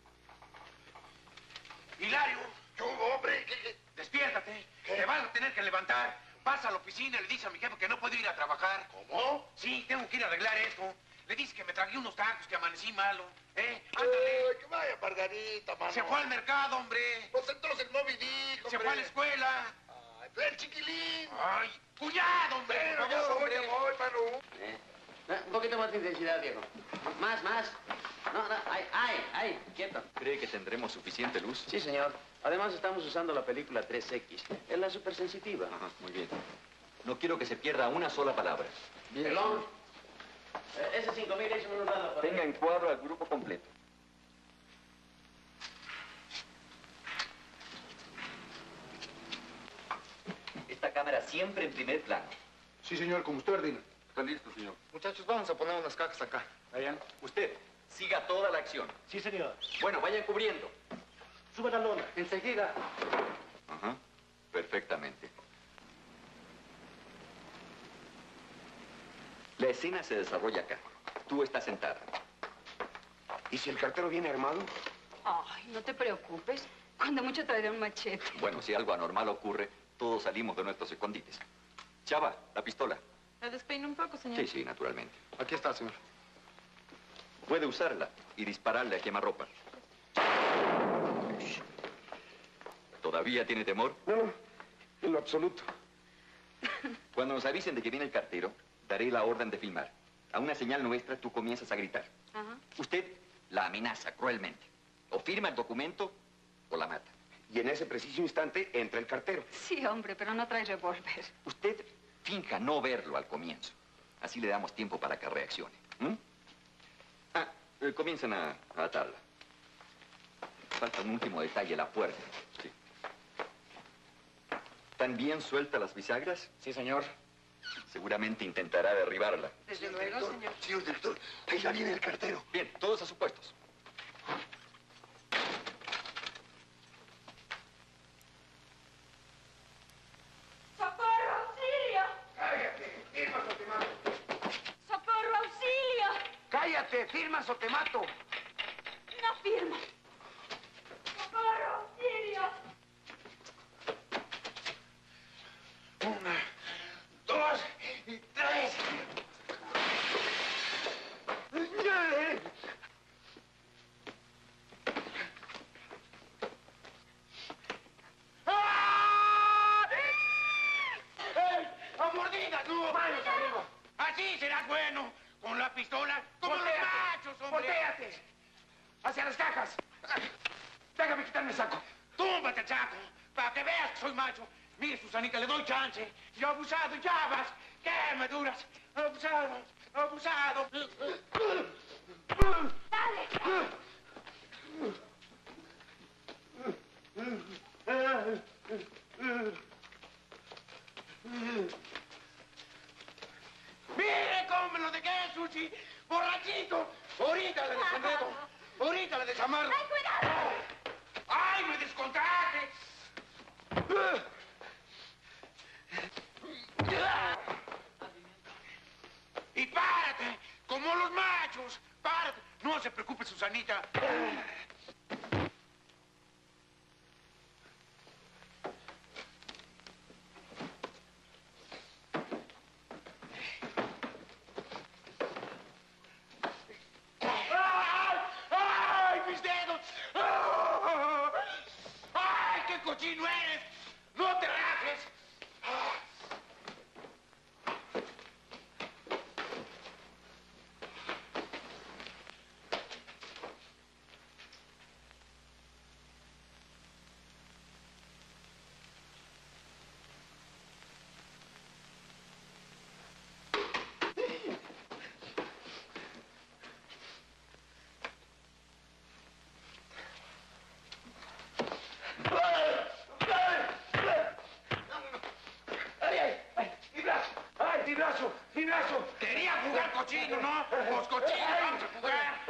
Hilario. ¿Qué hubo, hombre? Despiértate. Te vas a tener que levantar. Vas a la oficina y le dices a mi jefe que no puedo ir a trabajar. ¿Cómo? Sí, tengo que ir a arreglar esto. Le dices que me tragué unos tacos, que amanecí malo. Ándale. Que vaya, Margarita, mano. Se fue al mercado, hombre. Pues entonces el Moby Dick, hombre. Se fue a la escuela. Ay, el chiquilín. Ay, cuñado, hombre. Bueno, Por favor, ya voy, mano. Un poquito más de intensidad, viejo. Más. No, ay, quieto. ¿Cree que tendremos suficiente luz? Sí, señor. Además, estamos usando la película 3X. Es la supersensitiva. Ajá, muy bien. No quiero que se pierda una sola palabra. Pelón. Ese 5,000 es un lado. Tenga en cuadro al grupo completo. Esta cámara siempre en primer plano. Sí, señor, como usted ordena. Está listo, señor. Muchachos, vamos a poner unas cajas acá. Vayan. Usted, siga toda la acción. Sí, señor. Bueno, vayan cubriendo. Sube la lona. Enseguida. Ajá, perfectamente. La escena se desarrolla acá. Tú estás sentada. ¿Y si el cartero viene armado? Ay, no te preocupes. Cuando mucho traeré un machete. Bueno, si algo anormal ocurre, todos salimos de nuestros escondites. Chava, la pistola. ¿La despeino un poco, señor? Sí, sí, naturalmente. Aquí está, señor. Puede usarla y dispararle a quemarropa. ¿Todavía tiene temor? No, en lo absoluto. Cuando nos avisen de que viene el cartero, daré la orden de filmar. A una señal nuestra, tú comienzas a gritar. Ajá. Usted la amenaza cruelmente. O firma el documento o la mata. Y en ese preciso instante entra el cartero. Sí, hombre, pero no trae revólver. Usted finja no verlo al comienzo. Así le damos tiempo para que reaccione. Comiencen a atarla. Falta un último detalle, la puerta. Sí. ¿También suelta las bisagras? Sí, señor. Seguramente intentará derribarla. Desde luego, señor. Señor director, ahí ya viene el cartero. Bien, todos a sus puestos. ¡Socorro, auxilio! ¡Cállate! ¡Firmas o te mato! ¡Socorro, auxilio! ¡Cállate! ¡Firmas o te mato! No firmo. ¡Socorro, auxilio! 1, 2 y 3. ¡A mordidas, no! ¡Manos arriba! Así serás bueno, con la pistola, como los machos, hombre. ¡Voltéate! ¡Hacia las cajas! Déjame quitarme el saco. Túmbate, Chaco, para que veas que soy macho. Mire, Susanita, le doy chance. Yo abusado, ya vas. ¿Qué me duras? Abusado, abusado. Mire cómo me lo dejé, Susi. Borrachito. Ahorita le desenredo. Ahorita le desamarro. ¡Ay, cuidado! ¡Ay, me descontraje! Y párate, como los machos. Párate. No se preocupe, Susanita. ¡Ay! ¡Ay, mis dedos! ¡Ay, qué cochino eres! ¡No te rajes! ¡Mi brazo! Quería jugar cochino, ¿no? Pues cochino, vamos a jugar.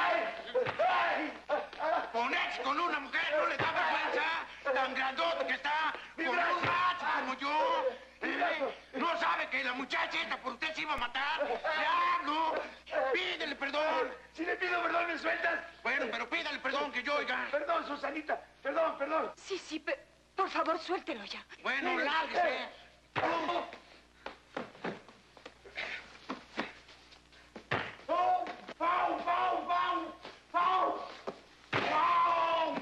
Ponerse con una mujer no le da vergüenza. Tan grandote que está. Con un macho como yo. No sabe que la muchacha esta por usted se iba a matar. ¡Diablo! Pídele perdón. Si le pido perdón, ¿me sueltas? Bueno, pero pídale perdón que yo oiga. Perdón, Susanita. Perdón, perdón. Sí, sí, por favor, suéltelo ya. Bueno, lárguese. ¡Pau! ¡Pau! ¡Pau! ¡Pau! ¡Pau! ¡Pau!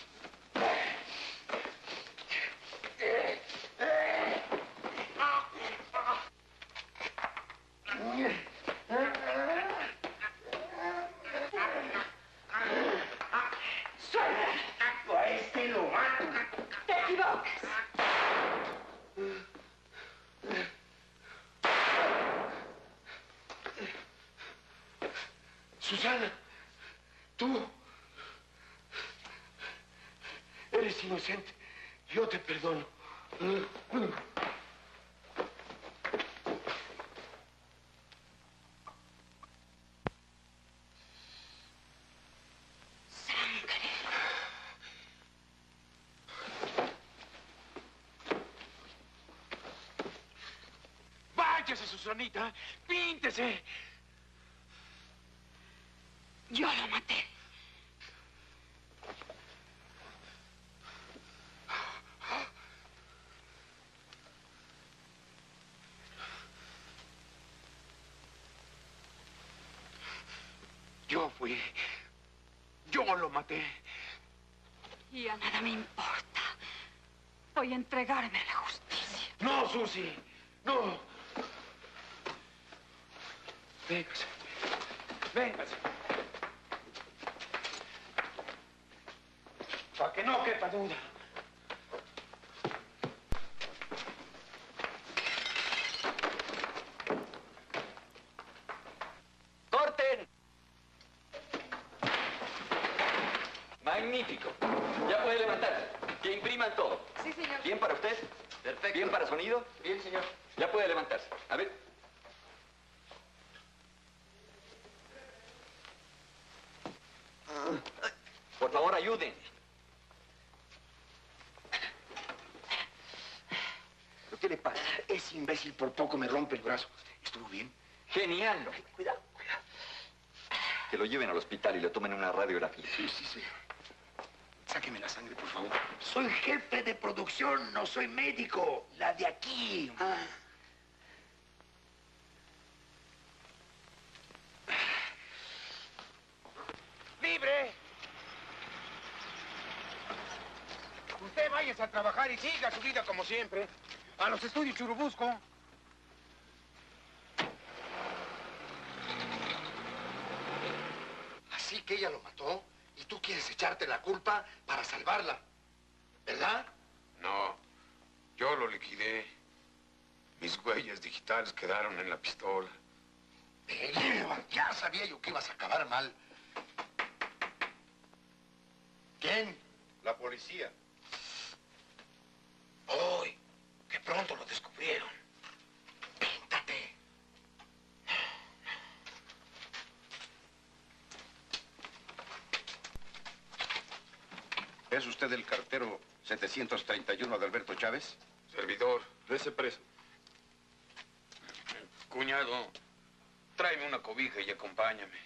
¡Suelta! ¡A este lo mato! ¡Te equivocas! Susana, tú eres inocente. Yo te perdono. Agáchese, Susanita. Píntese. Yo lo maté. Yo fui. Yo lo maté. Y a nada me importa. Voy a entregarme a la justicia. No, Susi. No. Véngase. Véngase. Para que no quepa duda. ¡Corten! Magnífico. Ya puede levantarse. Que impriman todo. Sí, señor. ¿Bien para usted? Perfecto. ¿Bien para sonido? Bien, señor. Ya puede levantarse. A ver. Por favor, ayuden. ¿Pero qué le pasa? Ese imbécil por poco me rompe el brazo. ¿Estuvo bien? Genial. Cuidado. Que lo lleven al hospital y le tomen una radiografía. Sí, señor. Sáqueme la sangre, por favor. Soy jefe de producción, no soy médico. La de aquí. ¡Libre! Usted váyase a trabajar y siga su vida como siempre. A los estudios Churubusco. Así que ella lo mató y tú quieres echarte la culpa para salvarla, ¿verdad? No, yo lo liquidé. Mis huellas digitales quedaron en la pistola. Ya sabía yo que ibas a acabar mal. ¿Quién? La policía. ¡Ay! ¡Qué pronto lo descubrieron! ¡Píntate! ¿Es usted el cartero 731 de Alberto Chávez? Servidor. Dese preso. Cuñado, tráeme una cobija y acompáñame.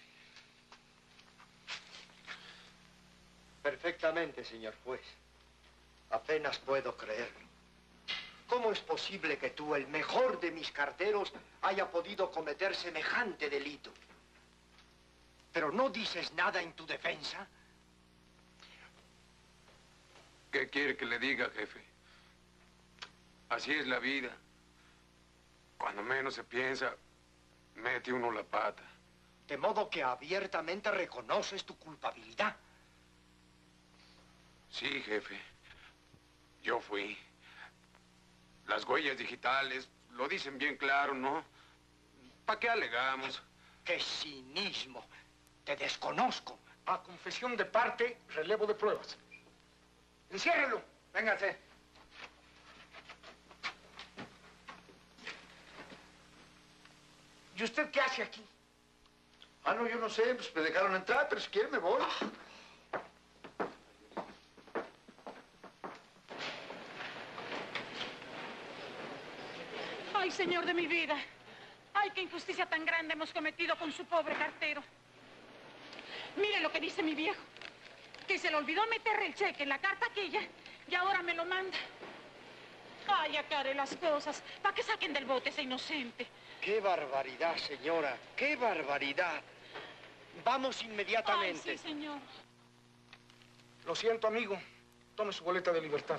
Perfectamente, señor juez. Apenas puedo creerlo. ¿Cómo es posible que tú, el mejor de mis carteros, haya podido cometer semejante delito? ¿Pero no dices nada en tu defensa? ¿Qué quiere que le diga, jefe? Así es la vida. Cuando menos se piensa, mete uno la pata. De modo que abiertamente reconoces tu culpabilidad. Sí, jefe. Yo fui. Las huellas digitales lo dicen bien claro, ¿no? ¿Para qué alegamos? ¡Qué cinismo! Te desconozco. A confesión de parte, relevo de pruebas. Enciérrelo. Véngase. ¿Y usted qué hace aquí? Ah, no, yo no sé, pues me dejaron entrar, pero si quiere me voy. Ay, señor de mi vida. Ay, qué injusticia tan grande hemos cometido con su pobre cartero. Mire lo que dice mi viejo. Que se le olvidó meterle el cheque en la carta aquella y ahora me lo manda. Ay, aclare las cosas, para que saquen del bote ese inocente. ¡Qué barbaridad, señora! ¡Qué barbaridad! Vamos inmediatamente. Ay, sí, señor. Lo siento, amigo. Tome su boleta de libertad.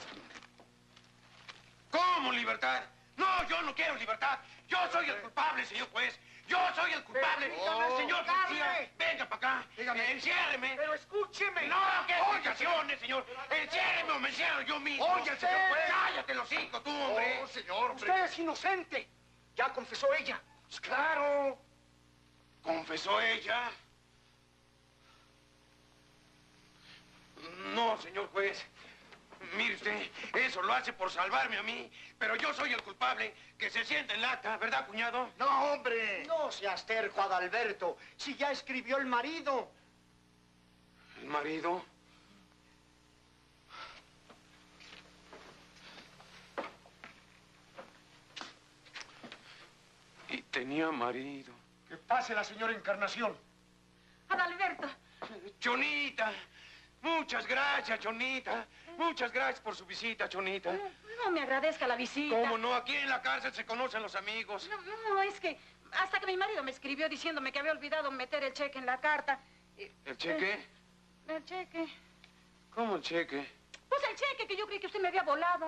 ¿Cómo libertad? No, yo no quiero libertad. Yo soy el culpable, señor juez. Yo soy el culpable. Señor García, venga para acá. Dígame. Enciérreme. Pero escúcheme. No, qué explicaciones, señor. Enciérreme o me encierro yo mismo. Oye, señor juez. Cállate los hocico, tú, hombre. Oh, señor, hombre. Usted es inocente. Ya confesó ella. Pues claro. ¿Confesó ella? No, señor juez. Mire usted, eso lo hace por salvarme a mí, pero yo soy el culpable. Que se sienta en lata, ¿verdad, cuñado? ¡No, hombre! No seas terco, Adalberto. Si ya escribió el marido. ¿El marido? tenía marido. Que pase la señora Encarnación. Adalberto. Chonita, muchas gracias, Chonita. Muchas gracias por su visita, Chonita. No me agradezca la visita. ¿Cómo no? Aquí en la cárcel se conocen los amigos. No, es que hasta que mi marido me escribió diciéndome que había olvidado meter el cheque en la carta. ¿El cheque? El cheque. ¿Cómo el cheque? Pues el cheque que yo creí que usted me había volado.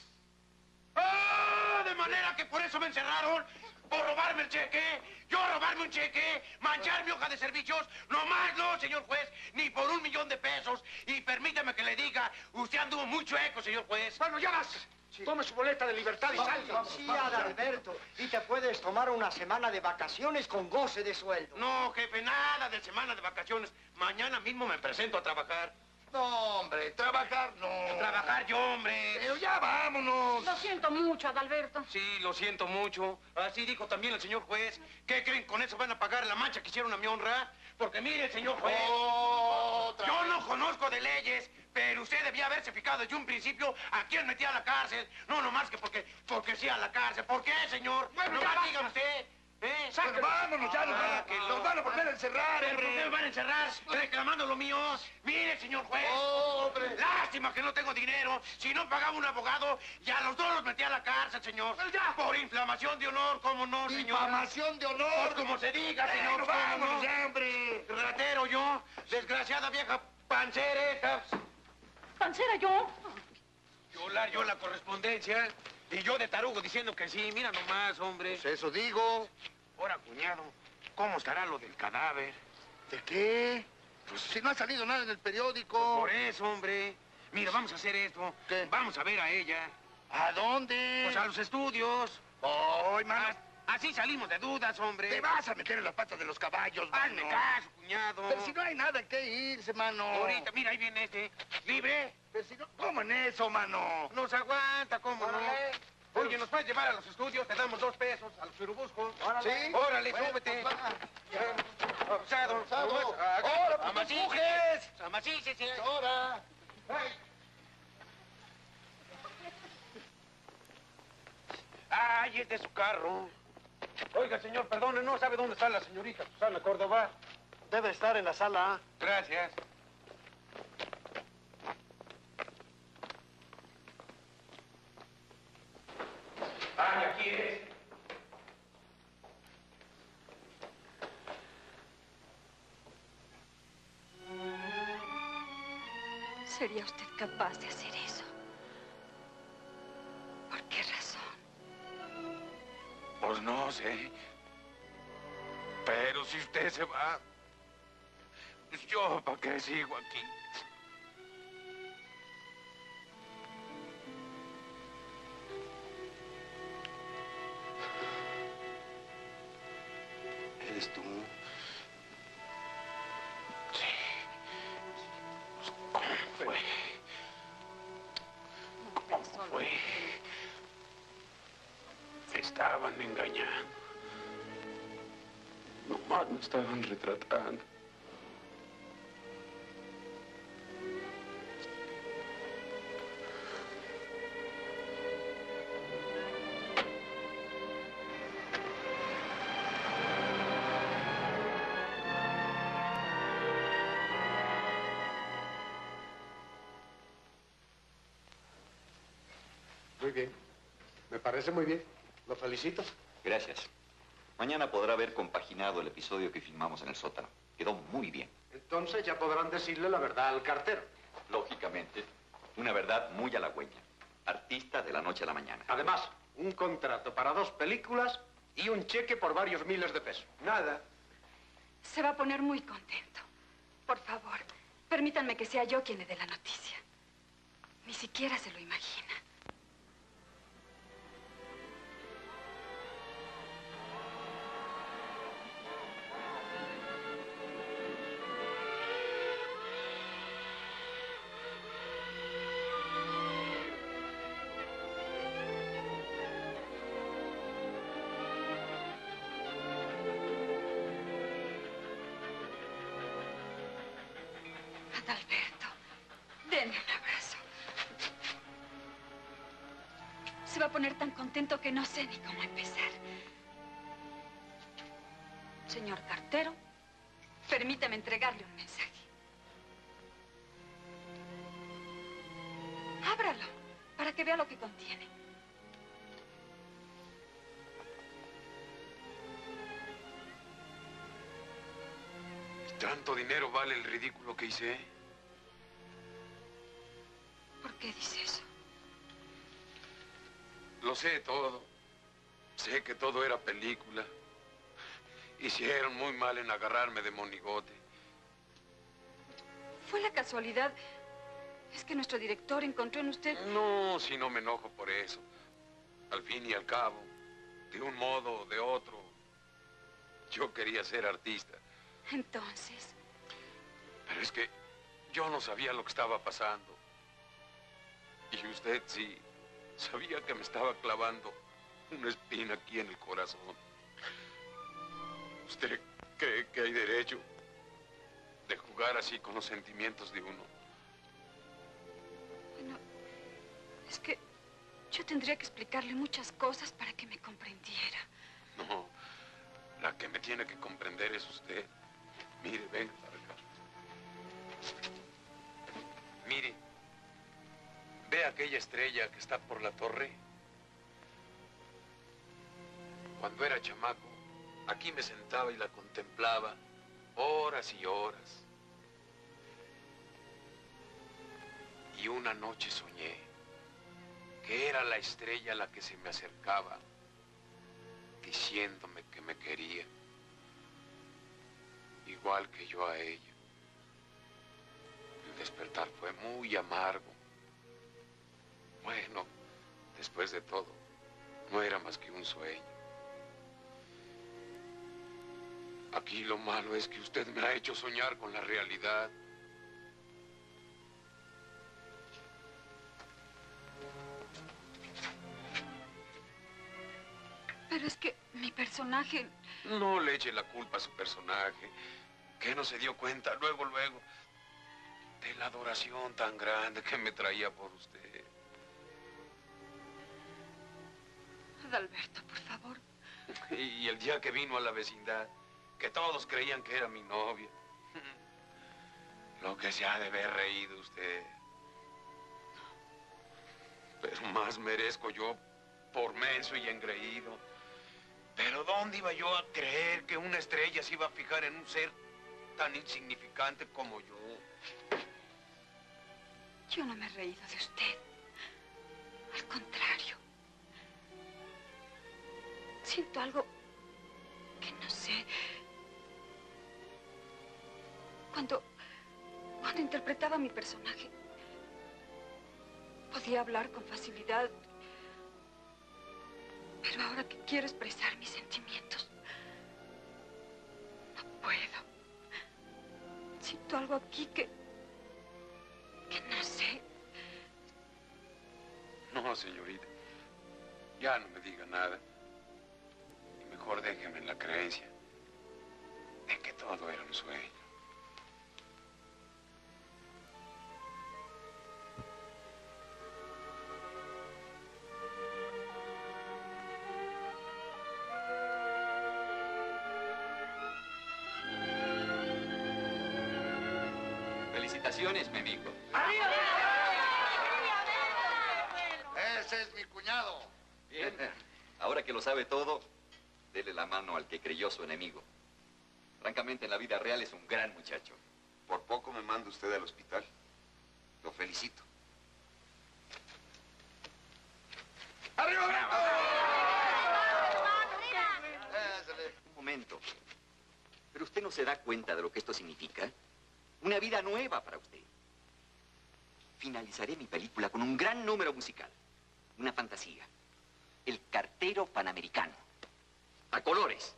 ¡Ah! De manera que por eso me encerraron. Por robarme el cheque. Yo robarme un cheque. Manchar mi hoja de servicios. No más no, señor juez. Ni por $1,000,000. Y permítame que le diga, usted anduvo muy chueco, señor juez. Bueno, ya vas. Tome su boleta de libertad y salga. Sí, Adalberto. Y te puedes tomar una semana de vacaciones con goce de sueldo. No, jefe, nada de semana de vacaciones. Mañana mismo me presento a trabajar. No, hombre, trabajar no. Trabajar yo, hombre. Pero ya vámonos. Lo siento mucho, Adalberto. Sí, lo siento mucho. Así dijo también el señor juez. ¿Qué creen? ¿Con eso van a pagar la mancha que hicieron a mi honra? Porque mire, señor juez, yo no conozco de leyes, pero usted debía haberse fijado desde un principio a quién metía a la cárcel. No nomás que porque sí a la cárcel. ¿Por qué, señor? Bueno, nomás diga usted. Pero vámonos, ya nos van a volver a encerrar, ¿Pero por qué me van a encerrar? Reclamando lo mío. Mire, señor juez. Hombre. Lástima que no tengo dinero. Si no pagaba un abogado, ya los dos los metí a la cárcel, señor. Pero ya. Por inflamación de honor, ¿cómo no, señor? Inflamación de honor. Pues como se diga, señor. Pero ¿cómo vámonos no? ya, hombre. Ratero yo. Desgraciada vieja pancereta. ¿Pancera yo? Violar yo la correspondencia. Y yo de tarugo diciendo que sí. Mira nomás, hombre. Pues eso digo. Ahora, cuñado, ¿cómo estará lo del cadáver? ¿De qué? Pues si no ha salido nada en el periódico. Por eso, hombre. Mira, vamos a hacer esto. ¿Qué? Vamos a ver a ella. ¿A dónde? Pues a los estudios. ¡Ay, mano! Así salimos de dudas, hombre. Te vas a meter en las patas de los caballos, Hazme mano. caso, cuñado. Pero si no hay nada que irse, mano. Ahorita, mira, ahí viene este. ¿Libre? Pero si no, ¿cómo en eso, mano? Nos aguanta, ¿cómo no? Órale. Oye, ¿nos puedes llevar a los estudios? Te damos $2 a los churubuscos. Órale. ¿Sí? Órale, Bueno, súbete. pues va. Abusado. Abusado. Ahora, Ahora, pues, amacícese. Amacícese. Ahora. Ay, es de su carro. Oiga, señor, perdone, ¿no sabe dónde está la señorita Susana Córdoba? Debe estar en la sala A. Gracias. Ay, aquí es. ¿Sería usted capaz de hacer eso? ¿Por qué razón? Pues no sé. Pero si usted se va, pues yo, ¿para qué sigo aquí? ¿Eres tú? Sí. ¿Cómo fue? ¿Cómo fue? Me estaban engañando. Nomás me estaban retratando. Muy bien. Me parece muy bien. Lo felicito. Gracias. Mañana podrá haber compaginado el episodio que filmamos en el sótano. Quedó muy bien. Entonces ya podrán decirle la verdad al cartero. Lógicamente, una verdad muy halagüeña. Artista de la noche a la mañana. Además, un contrato para 2 películas y un cheque por varios miles de pesos. Nada. Se va a poner muy contento. Por favor, permítanme que sea yo quien le dé la noticia. Ni siquiera se lo imagina. Adalberto, denme un abrazo. Se va a poner tan contento que no sé ni cómo empezar. Señor cartero, permítame entregarle un mensaje. Ábralo, para que vea lo que contiene. ¿Tanto dinero vale el ridículo que hice? ¿Por qué dice eso? Lo sé todo. Sé que todo era película. Hicieron muy mal en agarrarme de monigote. Fue la casualidad. Es que nuestro director encontró en usted... No, si no me enojo por eso. Al fin y al cabo, de un modo o de otro, yo quería ser artista. Entonces... Pero es que yo no sabía lo que estaba pasando. Y usted sí sabía que me estaba clavando una espina aquí en el corazón. ¿Usted cree que hay derecho de jugar así con los sentimientos de uno? Bueno, es que yo tendría que explicarle muchas cosas para que me comprendiera. No, la que me tiene que comprender es usted. Mire, venga para acá. Mire, ¿ve aquella estrella que está por la torre? Cuando era chamaco, aquí me sentaba y la contemplaba horas y horas. Y una noche soñé que era la estrella la que se me acercaba, diciéndome que me quería, igual que yo a ella. El despertar fue muy amargo. Bueno, después de todo, no era más que un sueño. Aquí lo malo es que usted me ha hecho soñar con la realidad. Pero es que mi personaje... No le eche la culpa a su personaje, que no se dio cuenta luego, de la adoración tan grande que me traía por usted. Adalberto, por favor. Y el día que vino a la vecindad, que todos creían que era mi novia. Lo que se ha de haber reído usted. Pero más merezco yo por menso y engreído. Pero ¿dónde iba yo a creer que una estrella se iba a fijar en un ser tan insignificante como yo? Yo no me he reído de usted. Al contrario. Siento algo que no sé. Cuando interpretaba a mi personaje, podía hablar con facilidad. Pero ahora que quiero expresar mis sentimientos, no puedo. Siento algo aquí que no sé. No, señorita. Ya no me diga nada. Y mejor déjeme en la creencia de que todo era un sueño. Felicitaciones, mi amigo. Ese es mi cuñado. Bien. Ahora que lo sabe todo, dele la mano al que creyó su enemigo. Francamente, en la vida real es un gran muchacho. Por poco me manda usted al hospital. Lo felicito. ¡Arriba, Bravo! Un momento. ¿Pero usted no se da cuenta de lo que esto significa? Una vida nueva para usted. Finalizaré mi película con un gran número musical. Una fantasía. El cartero panamericano. A colores.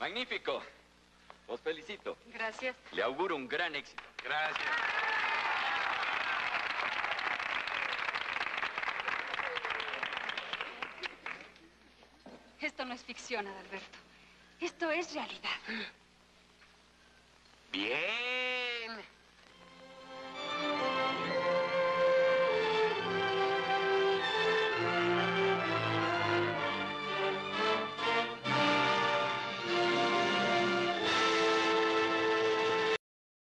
Magnífico. Os felicito. Gracias. Le auguro un gran éxito. Gracias. Esto no es ficción, Adalberto. Esto es realidad. Bien.